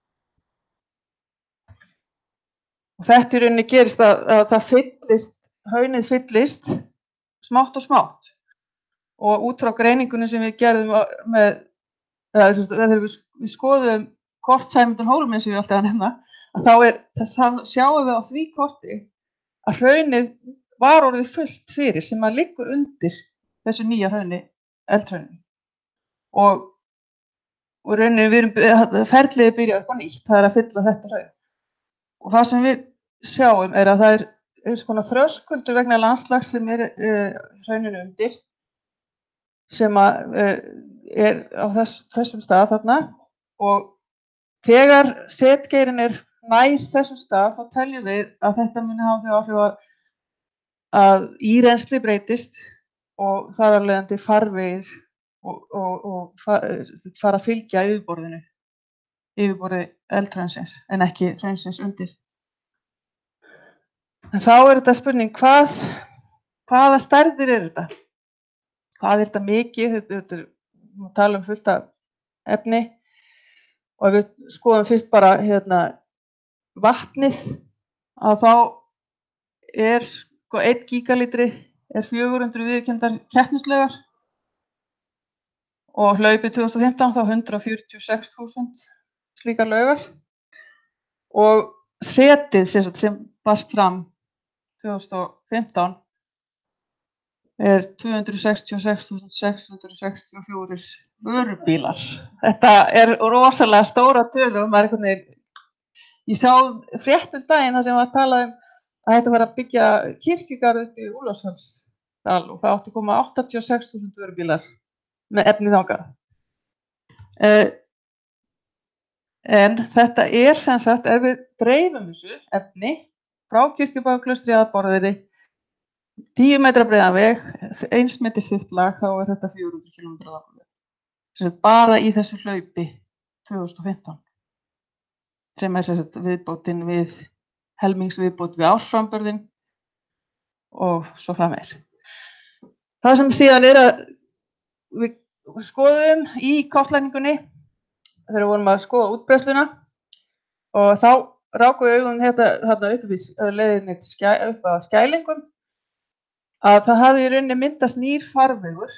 Og þetta í rauninni gerist að, að það fyllist, hraunið fyllist smátt og smátt. Og út frá greiningunni sem við gerðum með, eða, þegar við, við skoðum kort Sæmundur Hólm eins og ég er alltaf að nefna, að þá er, þess sjáum við á því korti að hraunið var orðið fullt fyrir sem að liggur undir þessu nýja hrauni, eldhrauninu. Og, og rauninni við erum, ferliði byrjað upp á nýtt, það er að fylla þetta hraun. Og það sem við sjáum er að það er, er svona þröskuldur vegna landslags sem er uh, hrauninu undir, sem að, er, er á þess, þessum stað þarna, og þegar setgeirin er nær þessum stað, þá teljum við að þetta muni hafa þau áhrif að, að írennsli breytist og þar af leiðandi farvegir og, og, og fara að fylgja yfirborðinu, yfirborði eldhraunsins en ekki hraunsins undir. En þá er þetta spurning, hvað, hvaða stærðir er þetta? Hvað er þetta mikið? Þetta, þetta er, við tala um fullt af efni og ef við skoðum fyrst bara hérna vatnið, að þá er sko einn gígalítri er fjögur hundruð viðurkenndar keppnislaugar og hlaupið tvö þúsund og fimmtán þá hundrað fjörutíu og sex þúsund slíkar laugar og setið sem, sem barst fram tvö þúsund og fimmtán er tvö hundruð sextíu og sex þúsund sex hundruð sextíu og fjórir vörubílar. Þetta er rosalega stóra tölur og maður er einhvern veginn, ég sá frétt um daginn þar sem var að tala um að þetta var að byggja kirkjugarð upp í Úlfarfellsdal og það átti að koma áttatíu og sex þúsund vörubílar með efni þangað. Uh, en þetta er sem sagt, ef við dreifum þessu efni frá Kirkjubæjarklaustri að Borðeyri, tíu metra breiðan veg, eins meters þykkt lag, þá er þetta fjögur hundruð kílómetra langur veg. Sem sagt bara í þessu hlaupi tvö þúsund og fimmtán, sem er sem sagt viðbótin við helmingsviðbót við ársframburðinn og svo framvegis. Það sem síðan er að við skoðum í kortlagningunni þegar við vorum að skoða útbreiðsluna og þá rákum við augun hérna, hérna upp við leiðinni skæ, upp að Skælingum að það hafði í rauninni myndast nýr farvegur.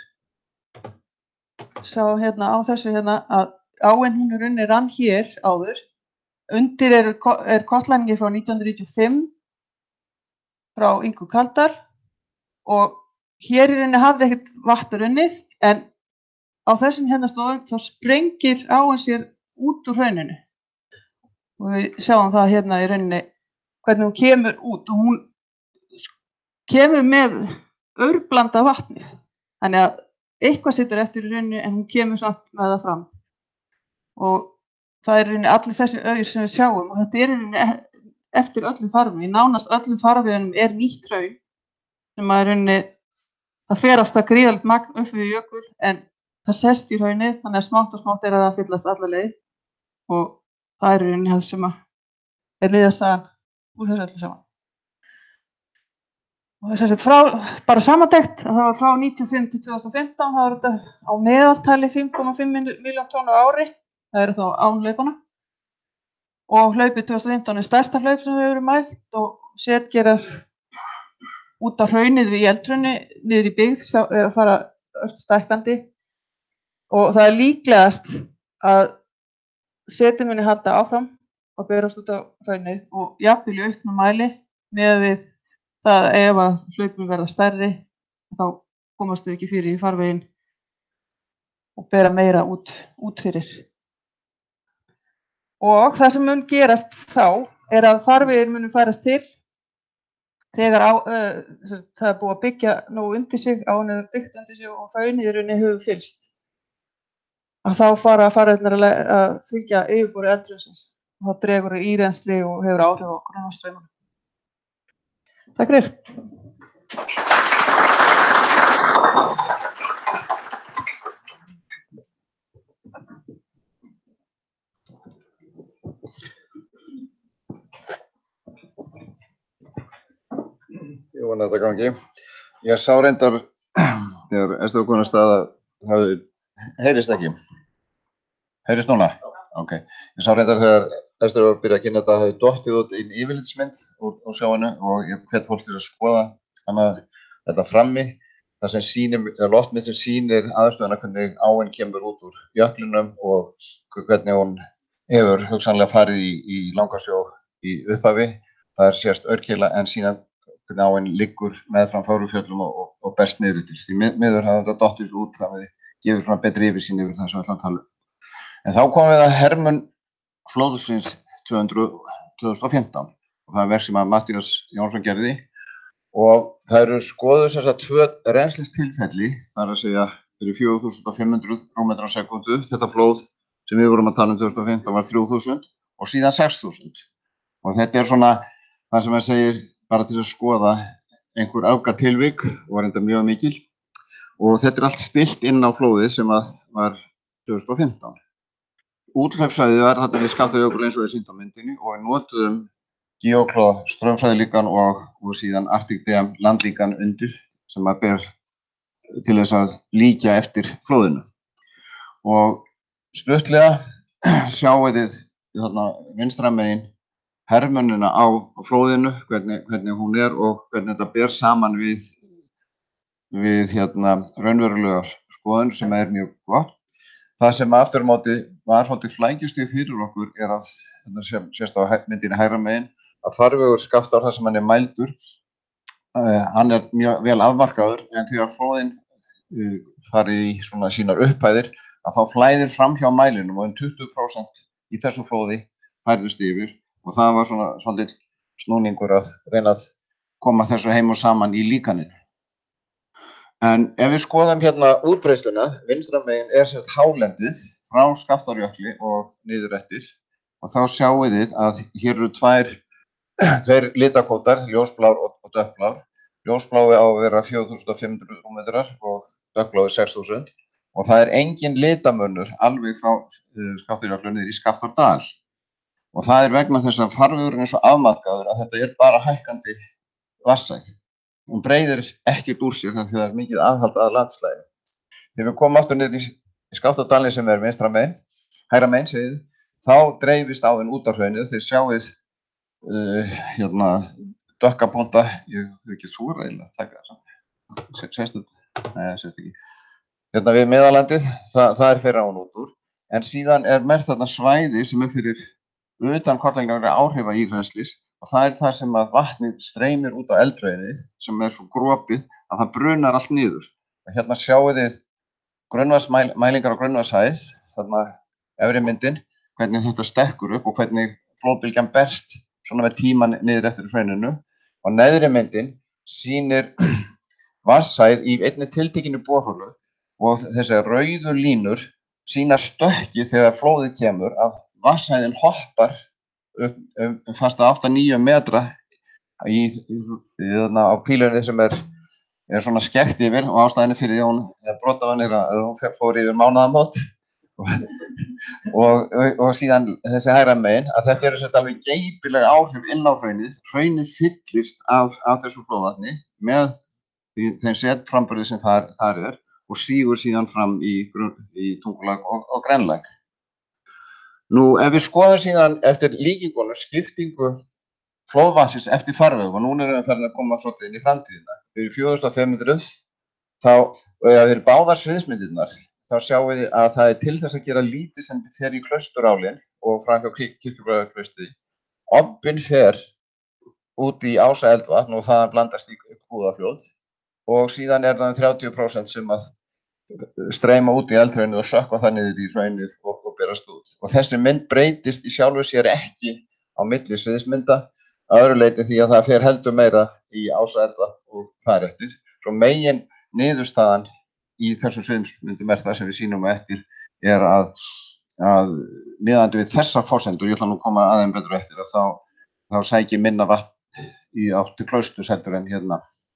Sá hérna á þessu hérna að áin hún í rauninni rann hér áður. Undir er, er kortlagningi frá nítján hundruð níutíu og fimm frá Ingu Kaldal og hér í rauninni hafði ekkert vatn runnið en á þessum hérna stóðum þá sprengir áin sér út úr hrauninu. Og við sjáum það hérna í rauninni hvernig hún kemur út og hún kemur með aurblanda vatnið. Þannig að eitthvað situr eftir í rauninni en hún kemur samt með það fram. Og það er í rauninni allir þessi aur sem við sjáum og þetta er í rauninni eftir öllum farvegum. Í nánast öllum farvegunum er nýtt hraun sem að í rauninni það fer af stað gríðarlegt magn upp við jökul en það sest í hraunið þannig að smátt og smátt er að það fyllast alla leið og það er í rauninni það sem er niðurstaðan úr þessu öllu saman. Og þess að frá, bara samantekt, það var frá níutíu og fimm til tvö þúsund og fimmtán, það var þetta á meðaltali fimm komma fimm milljón tonn á ári, það eru þá án hlaupana. Og hlaupið tvö þúsund og fimmtán er stærsta hlaup sem við hefur mælt og setgerar út á hraunið við Eldhrauni, niður í byggð, er að fara ört stækkandi. Og það er líklegast að setið muni halda áfram og berast út á hraunið og jafnvel í auknum mæli með við það ef að hlaupin verða stærri þá komast þau ekki fyrir í farveginn og bera meira út, út fyrir. Og það sem mun gerast þá er að farveginn muni færast til þegar á, uh, það er búið að byggja nógu undir sig, áin er byggt undir sig og hraunið í rauninni hefur fyllst. Að þá fara farveginir að fylgja yfirborði eldhraunsins og það dregur í írennsli og hefur áhrif á grunnvatnsstraumana. Takk fyrir. ég vona að þetta gangi. Ég sá reyndar, þegar Ester var komin af stað að hafði, heyrist ekki? Heyrist núna? Ok. Ég sá reyndar þegar Ester var að byrja að kynna þetta, hafði dottið út einn yfirlitsmynd úr, úr sjáinu og ég hvet fólk til að skoða hana þetta frammi. Það sem sýnir, eða loftmynd sem sýnir aðstöðuna hvernig áin kemur út úr jöklinum og hvernig hún hefur hugsanlega farið í, í Langasjó í upphafi. Það er sérst Örkeila en síðan hvernig áin liggur meðfram Fárufjöllum og, og, og berst niður til. Því mið, miður hafði þetta dottið út þannig að við gefum svona betri yfirsýn yfir það sem við ætlum að tala um. En þá komum við að hermun flóðsins tvö þúsund og fimmtán og það er verk sem að Matthías Jónsson gerði. Og það eru skoðuð sem sagt tvö rennslistilfelli, það er að segja fyrir fjögur þúsund fimm hundruð rúmmetrar á sekúndu. Þetta flóð sem við vorum að tala um tvö þúsund og fimmtán var þrjú þúsund og síðan sex þúsund. Og þetta er svona það sem að segir bara til að skoða einhver öfgatilvik og var enda mjög mikil. Og þetta er allt stillt inn á flóðið sem að var tvö þúsund og fimmtán. Úthlaupssvæðið var þarna við Skaftárjökul eins og við sýnt á myndinni og við notuðum Geoclod straumfræðilíkan og, og síðan Arctic Dam landlíkan undir sem að ber til þess að líkja eftir flóðinu. Og stuttlega sjáum við þarna vinstra megin hermönina á, á flóðinu, hvernig, hvernig hún er og hvernig þetta ber saman við, við hérna raunverulegar skoðun sem er mjög gott. Það sem aftur á móti var svolítið flækjustig fyrir okkur er að, þetta sést á myndinni hægra megin, að farvegur Skaftár þar sem hann er mældur, uh, hann er mjög vel afmarkaður en þegar flóðin uh, fari í svona sínar upphæðir að þá flæðir fram hjá mælinum og um tuttugu prósent í þessu flóði færðust yfir og það var svona svolítið snúningur að reyna að koma þessu heim og saman í líkaninu. En ef við skoðum hérna útbreiðsluna, vinstra megin er sett hálendið frá Skaftárjökli og niður eftir og þá sjáum við að hér eru tvær Tveir litakótar, ljósblár og, og dökkblár. Ljósblái á að vera fjögur þúsund fimm hundruð rúmmetrar og dökkblái sex þúsund. Og það er engin litamunur alveg frá uh, Skaftárjökli niður í Skaftárdal. Og það er vegna þess að farvegurinn er svo afmarkaður að þetta er bara hækkandi vatnshæð. Hún breiðir ekkert úr sér þannig að það er mikið aðhald að landslæginu. Þegar við komum aftur niður í, í Skaftárdalinn sem er vinstra megin, hægra megin segið, þá dreifist áin út á hraunið. Þið sjáið Uh, hérna dökka punta, ég þau ekki svo reyðilega að taka það saman, sérstu, neða sérstu ekki, hérna við Miðalandið, það, það er fyrir án út úr, en síðan er merkt þarna svæði sem er fyrir utan kortleggingar áhrifa írennslis og það er það sem að vatnið streymir út á eldhraunið sem er svo gropið að það brunar allt niður. Og hérna sjáum þið grunnvatnsmælingar á grunnvatnshæð, þarna efri myndin, hvernig þetta stekkur upp og hvernig flóðbylgjan berst svona með tíman niður eftir hrauninu og neðri myndin sýnir vatnshæð í einni tiltekinni borholu og þessar rauðu línur sýna stökki þegar flóðið kemur að vatnshæðin hoppar upp um, um fast að átta til níu metra í, í, í þarna á pílunni sem er, er svona skekkt yfir og ástæðinni fyrir því að hún brotaði er að hún fór yfir mánaðamót og, og, og síðan þessi hægra megin að þetta eru sett alveg geypilega áhrif inn á hraunið. Hraunið fyllist af, af þessu flóðvatni með því, þeim setframburði sem þar, þar er og sígur síðan fram í, í Tungulag og, og Grenlag. Nú ef við skoðum síðan eftir líkingunum skiptingu flóðvatnsins eftir farveg og núna erum við farin að koma svolítið inn í framtíðina. Fyrir fjögur þúsund fimm hundruð þá, eða fyrir báðar sviðsmyndirnar þá sjáum við að það er til þess að gera lítið sem fer í Klausturálinn og frá Kirkjubræðarklaustri. Obbinn fer út í Ása eldvatn og það blandast í Búðafljót og síðan er það þrjátíu prósent sem að streyma út í eldhraunið og sökkva það niður í hraunið og, og berast út. Og þessi mynd breytist í sjálfu sér ekki á milli sviðsmynda að öðru leyti því að það fer heldur meira í Ása eldvatn og þar eftir. Svo megin niðurstaðan í þessum sviðsmyndum er það sem við sýnum eftir er að, að miðandi við þessar forsendur, ég ætla nú að koma aðeins betur eftir að þá, þá sæki minna vatn í áttu Klausturs heldur en hérna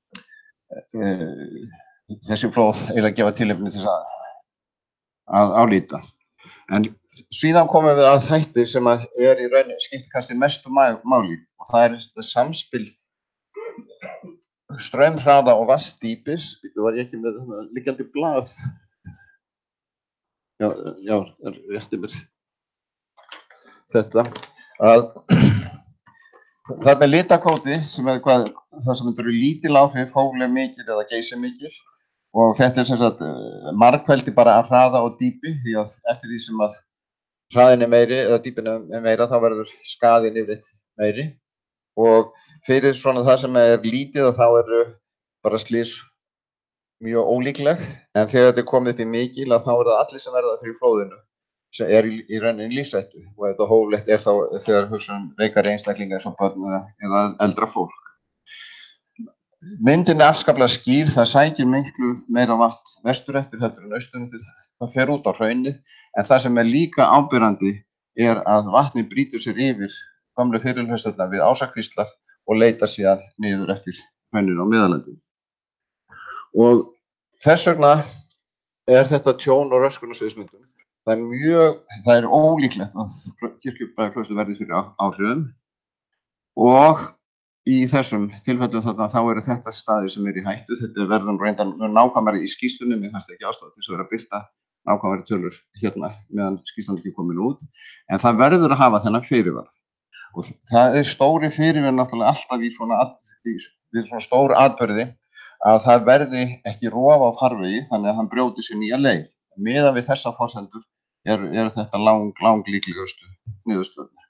e, þessi flóð eiginlega gefa tilefni til að, að álíta. En síðan komum við að þættir sem að er í raun skiptir kannski mestu máli og það er þetta samspil straumhraða og vatnsdýpis, þetta var ég ekki með þarna liggjandi blað. Já, já, rétti mér þetta, að þarna er litakóti sem er hvað, það sem eru lítil áhrif, hófleg mikil eða geysi mikil, og þetta er sem sagt margfeldi bara að hraða og dýpi, því að eftir því sem að hraðin er meiri eða dýpin er meira þá verður skaðinn yfirleitt meiri, og fyrir svona það sem er lítið og þá eru bara slys mjög ólíkleg, en þegar þetta er komið upp í mikil að þá er það allir sem verða fyrir flóðinu sem er í, í rauninni lífshættu, og þetta hóflegt er þá þegar hugsun veikari einstaklingar eins og börn eða eldra fólk. Myndin er afskaplega skýr, það sækir miklu meira vatn vestur eftir heldur en austur eftir, það fer út á hraunið, en það sem er líka áberandi er að vatnið brýtur sér yfir gamlu fyrirhrausturnar við ásakvíslar og leitar síðan niður eftir hrauninu á Miðjarðarlandi. Og þess vegna er þetta tjón og röskun á sviðsmyndum. Það er mjög, það er ólíklegt að Kirkjubæjarklaustur verði fyrir áhrifum, og í þessum tilfellum þarna þá eru þetta staðir sem eru í hættu. Þetta verður reyndan nákvæmari í skýrslunni, mér fannst ekki ástæða til þess að vera að birta nákvæmari tölur hérna meðan skýrslan ekki komin út, en það verður að hafa þennan fyrirvara. Og það er stóri fyrirvara náttúrulega alltaf í svona, í, við svona stór atburði að það verði ekki rof á farvegi þannig að hann brjóti sér nýja leið. Miðað við þessa forsendur eru er þetta lang, lang líklegustu niðurstöðurnar.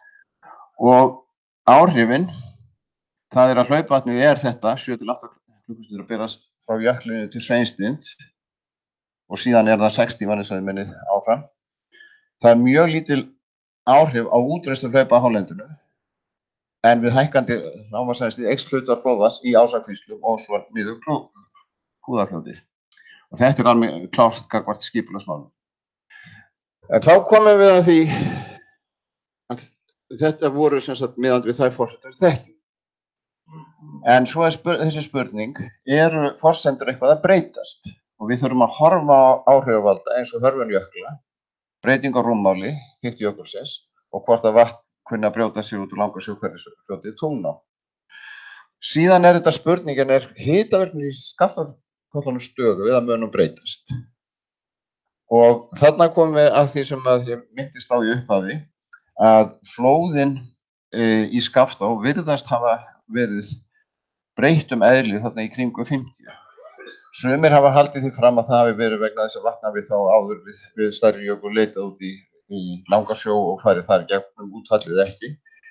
Og áhrifin, það er að hlaupvatnið er þetta sjö til átta klukkustundir að berast frá jöklinu til Sveinstind og síðan er það sextíu vannisvæðiminnið áfram. Það er mjög lítil áhrif á útbreiðslu hlaupa á hálendinu, en við hækkandi lágmarksstærð eykst hlutfall flóðvatns í Ásakvíslum og svo niður Búðarfljótið. Og þetta er alveg klárt gagnvart skipulagsmálum. En þá komum við að því að þetta voru sem sagt miðað við þær forsendur þekkjum. En svo er spur, þessi spurning, eru forsendur eitthvað að breytast? Og við þurfum að horfa á áhrifavalda eins og hörfun jökla, breyting á rúmmáli, þykkt jökulsins, og hvort að vatn kunni að brjóta sig út úr Langasjókverfisfljótið Tungná. Síðan er þetta spurningin, er hitavirkni í Skaftárkollunum stöðu eða munum breytast? Og þarna komum við að því sem að ég minntist á í upphafi, að flóðin e, í Skaftá virðast hafa verið breytt um eðli þarna í kringu fimmtíu. Sumir hafa haldið því fram að það hafi verið vegna þess að vatn hafi þá áður við, við stærri jökul leitað út í, í Langasjó og farið þar gegnum útfallið ekki.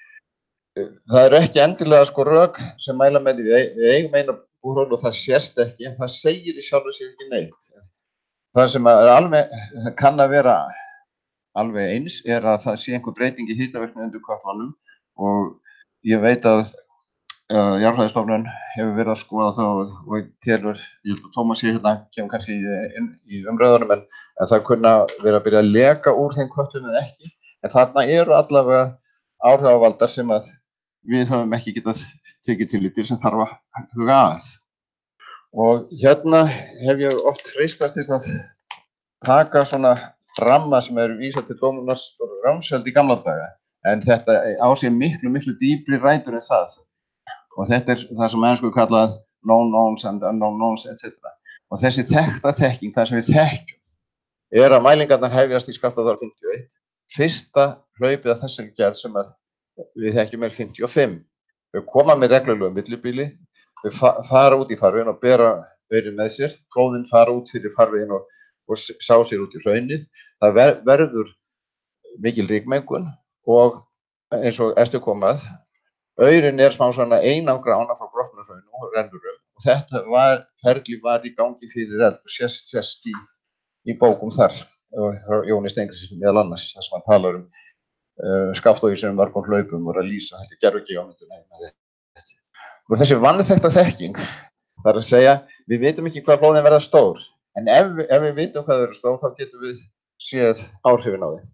Það eru ekki endilega sko rök sem mæla með því, við eigum eina búrhól og það sést ekki, en það segir í sjálfu sér ekki neitt. Það sem er alveg, kann að vera alveg eins er að það sé einhver breyting í hitavirkni undir Kötlanum, og ég veit að uh, Jarðfræðistofnun hefur verið að skoða það og, og telur, ég held að Tómas sé hérna, kemur kannski í, inn, í umræðunum, en, en það kunna vera að byrja að leka úr þeim köttum eða ekki, en þarna eru allavega áhrifavaldar sem að við höfum ekki getað tekið tillit til sem þarf að huga að. Og hérna hef ég oft freistast þess að taka svona ramma sem eru vísað til Dómunars og Rámsfeld í gamla daga, en þetta á sér miklu, miklu dýpri rætur en það. Og þetta er það sem ennsku kallað known knowns and unknown knowns, et cetera. Og þessi þekkta þekking, það sem við þekkjum, er að mælingarnar hefjast í Skaftárþar fimmtíu og eitt. Fyrsta hlaupið af þessari gerð sem að við þekkjum er fimmtíu og fimm. Þau koma með reglulegum villibíli, þau fa fara út í farveginn og bera aurinn með sér, flóðin fara út fyrir farveginn og, og sá sér út í hraunið. Það ver verður mikil rykmengun og eins og estu komað, aurinn er smá svona einangra ána frá Gropnahrauni og rennurum, og þetta var, ferli var í gangi fyrir eld og sést, sést í, í bókum þar, og Jóni Steingrímsson meðal annars, þar sem hann talar um uh, Skaftá í sem mörgum hlaupum og að lýsa þetta gervigeómynduna. Og þessi vanþekkta þekking, það er að segja, við vitum ekki hvað flóðin verða stór, en ef, ef við vitum hvað þau eru stór, þá getum við séð áhrifin á þeim.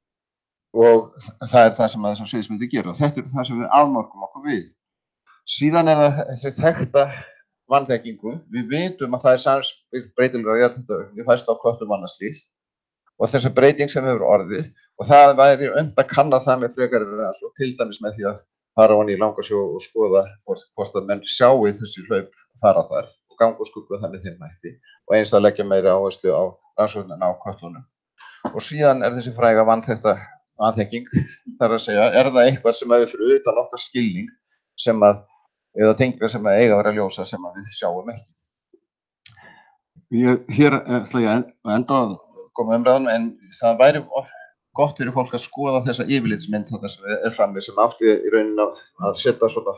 Og það er það sem þessum sviðsmyndir gera, og þetta er það sem við afmörkum okkur við. Síðan er það þessi þekkta vanþekkingu, við vitum að það er samspil breytilegra jarðhitavirkni fæst á köttum vannaslíð, og þessi breyting sem hefur orðið, og það væri unnt að kanna það með frekari rannsókn, til dæmis með því að fara ofan í Langasjó og skoða hvort, hvort að menn sjáu þessi hlaup fara þar og ganga úr skugga þannig þeim hætti og eins að leggja meiri áherslu á rannsóknina á kötlunum. Og síðan er þessi fræga vanþekta vanþekking, þar að segja, er það eitthvað sem er fyrir utan okkar skilning sem að, eða tengingar sem að eiga að vera ljósa sem að við sjáum ekki. Ég, hér ætla ég að enda að koma umræðum en það væri gott fyrir fólk að skoða þessa yfirlitsmynd þarna sem er frammi sem átti í rauninni að, að setja svona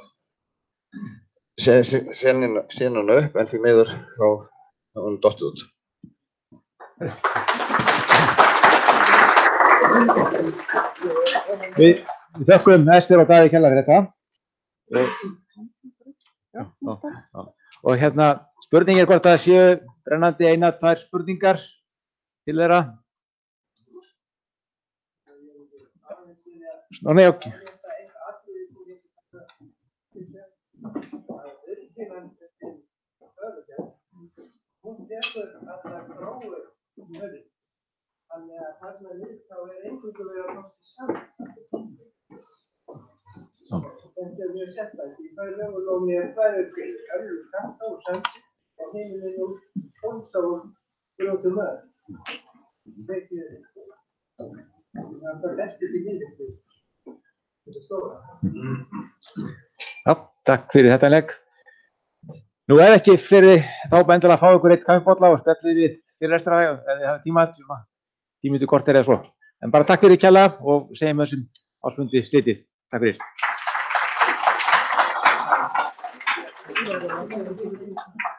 senuna upp en því miður þá er hún dottið út. Við, við þökkum Ester og Davíð kærlega fyrir þetta. Já, já, já. Og hérna spurning er hvort það séu brennandi eina, tvær spurningar til þeirra. Nó, nei, ok. Þetta er mjög sérstætt. Í Bæjarlóni er tvær öllur skatta og samsi og heimilin úr fólks á grjótum öll. Það er það besti til nýðið. Þetta er stóra. Já, takk fyrir þetta leik. Nú ef ekki fyrir þá bendilega að fá ykkur eitt kaffibolla og spjallið við fyrir restra ef þið hafið tíma, tíu mínútur korter eða svo. En bara takk fyrir kærlega og segjum þessum ársfundi slitið. Takk fyrir.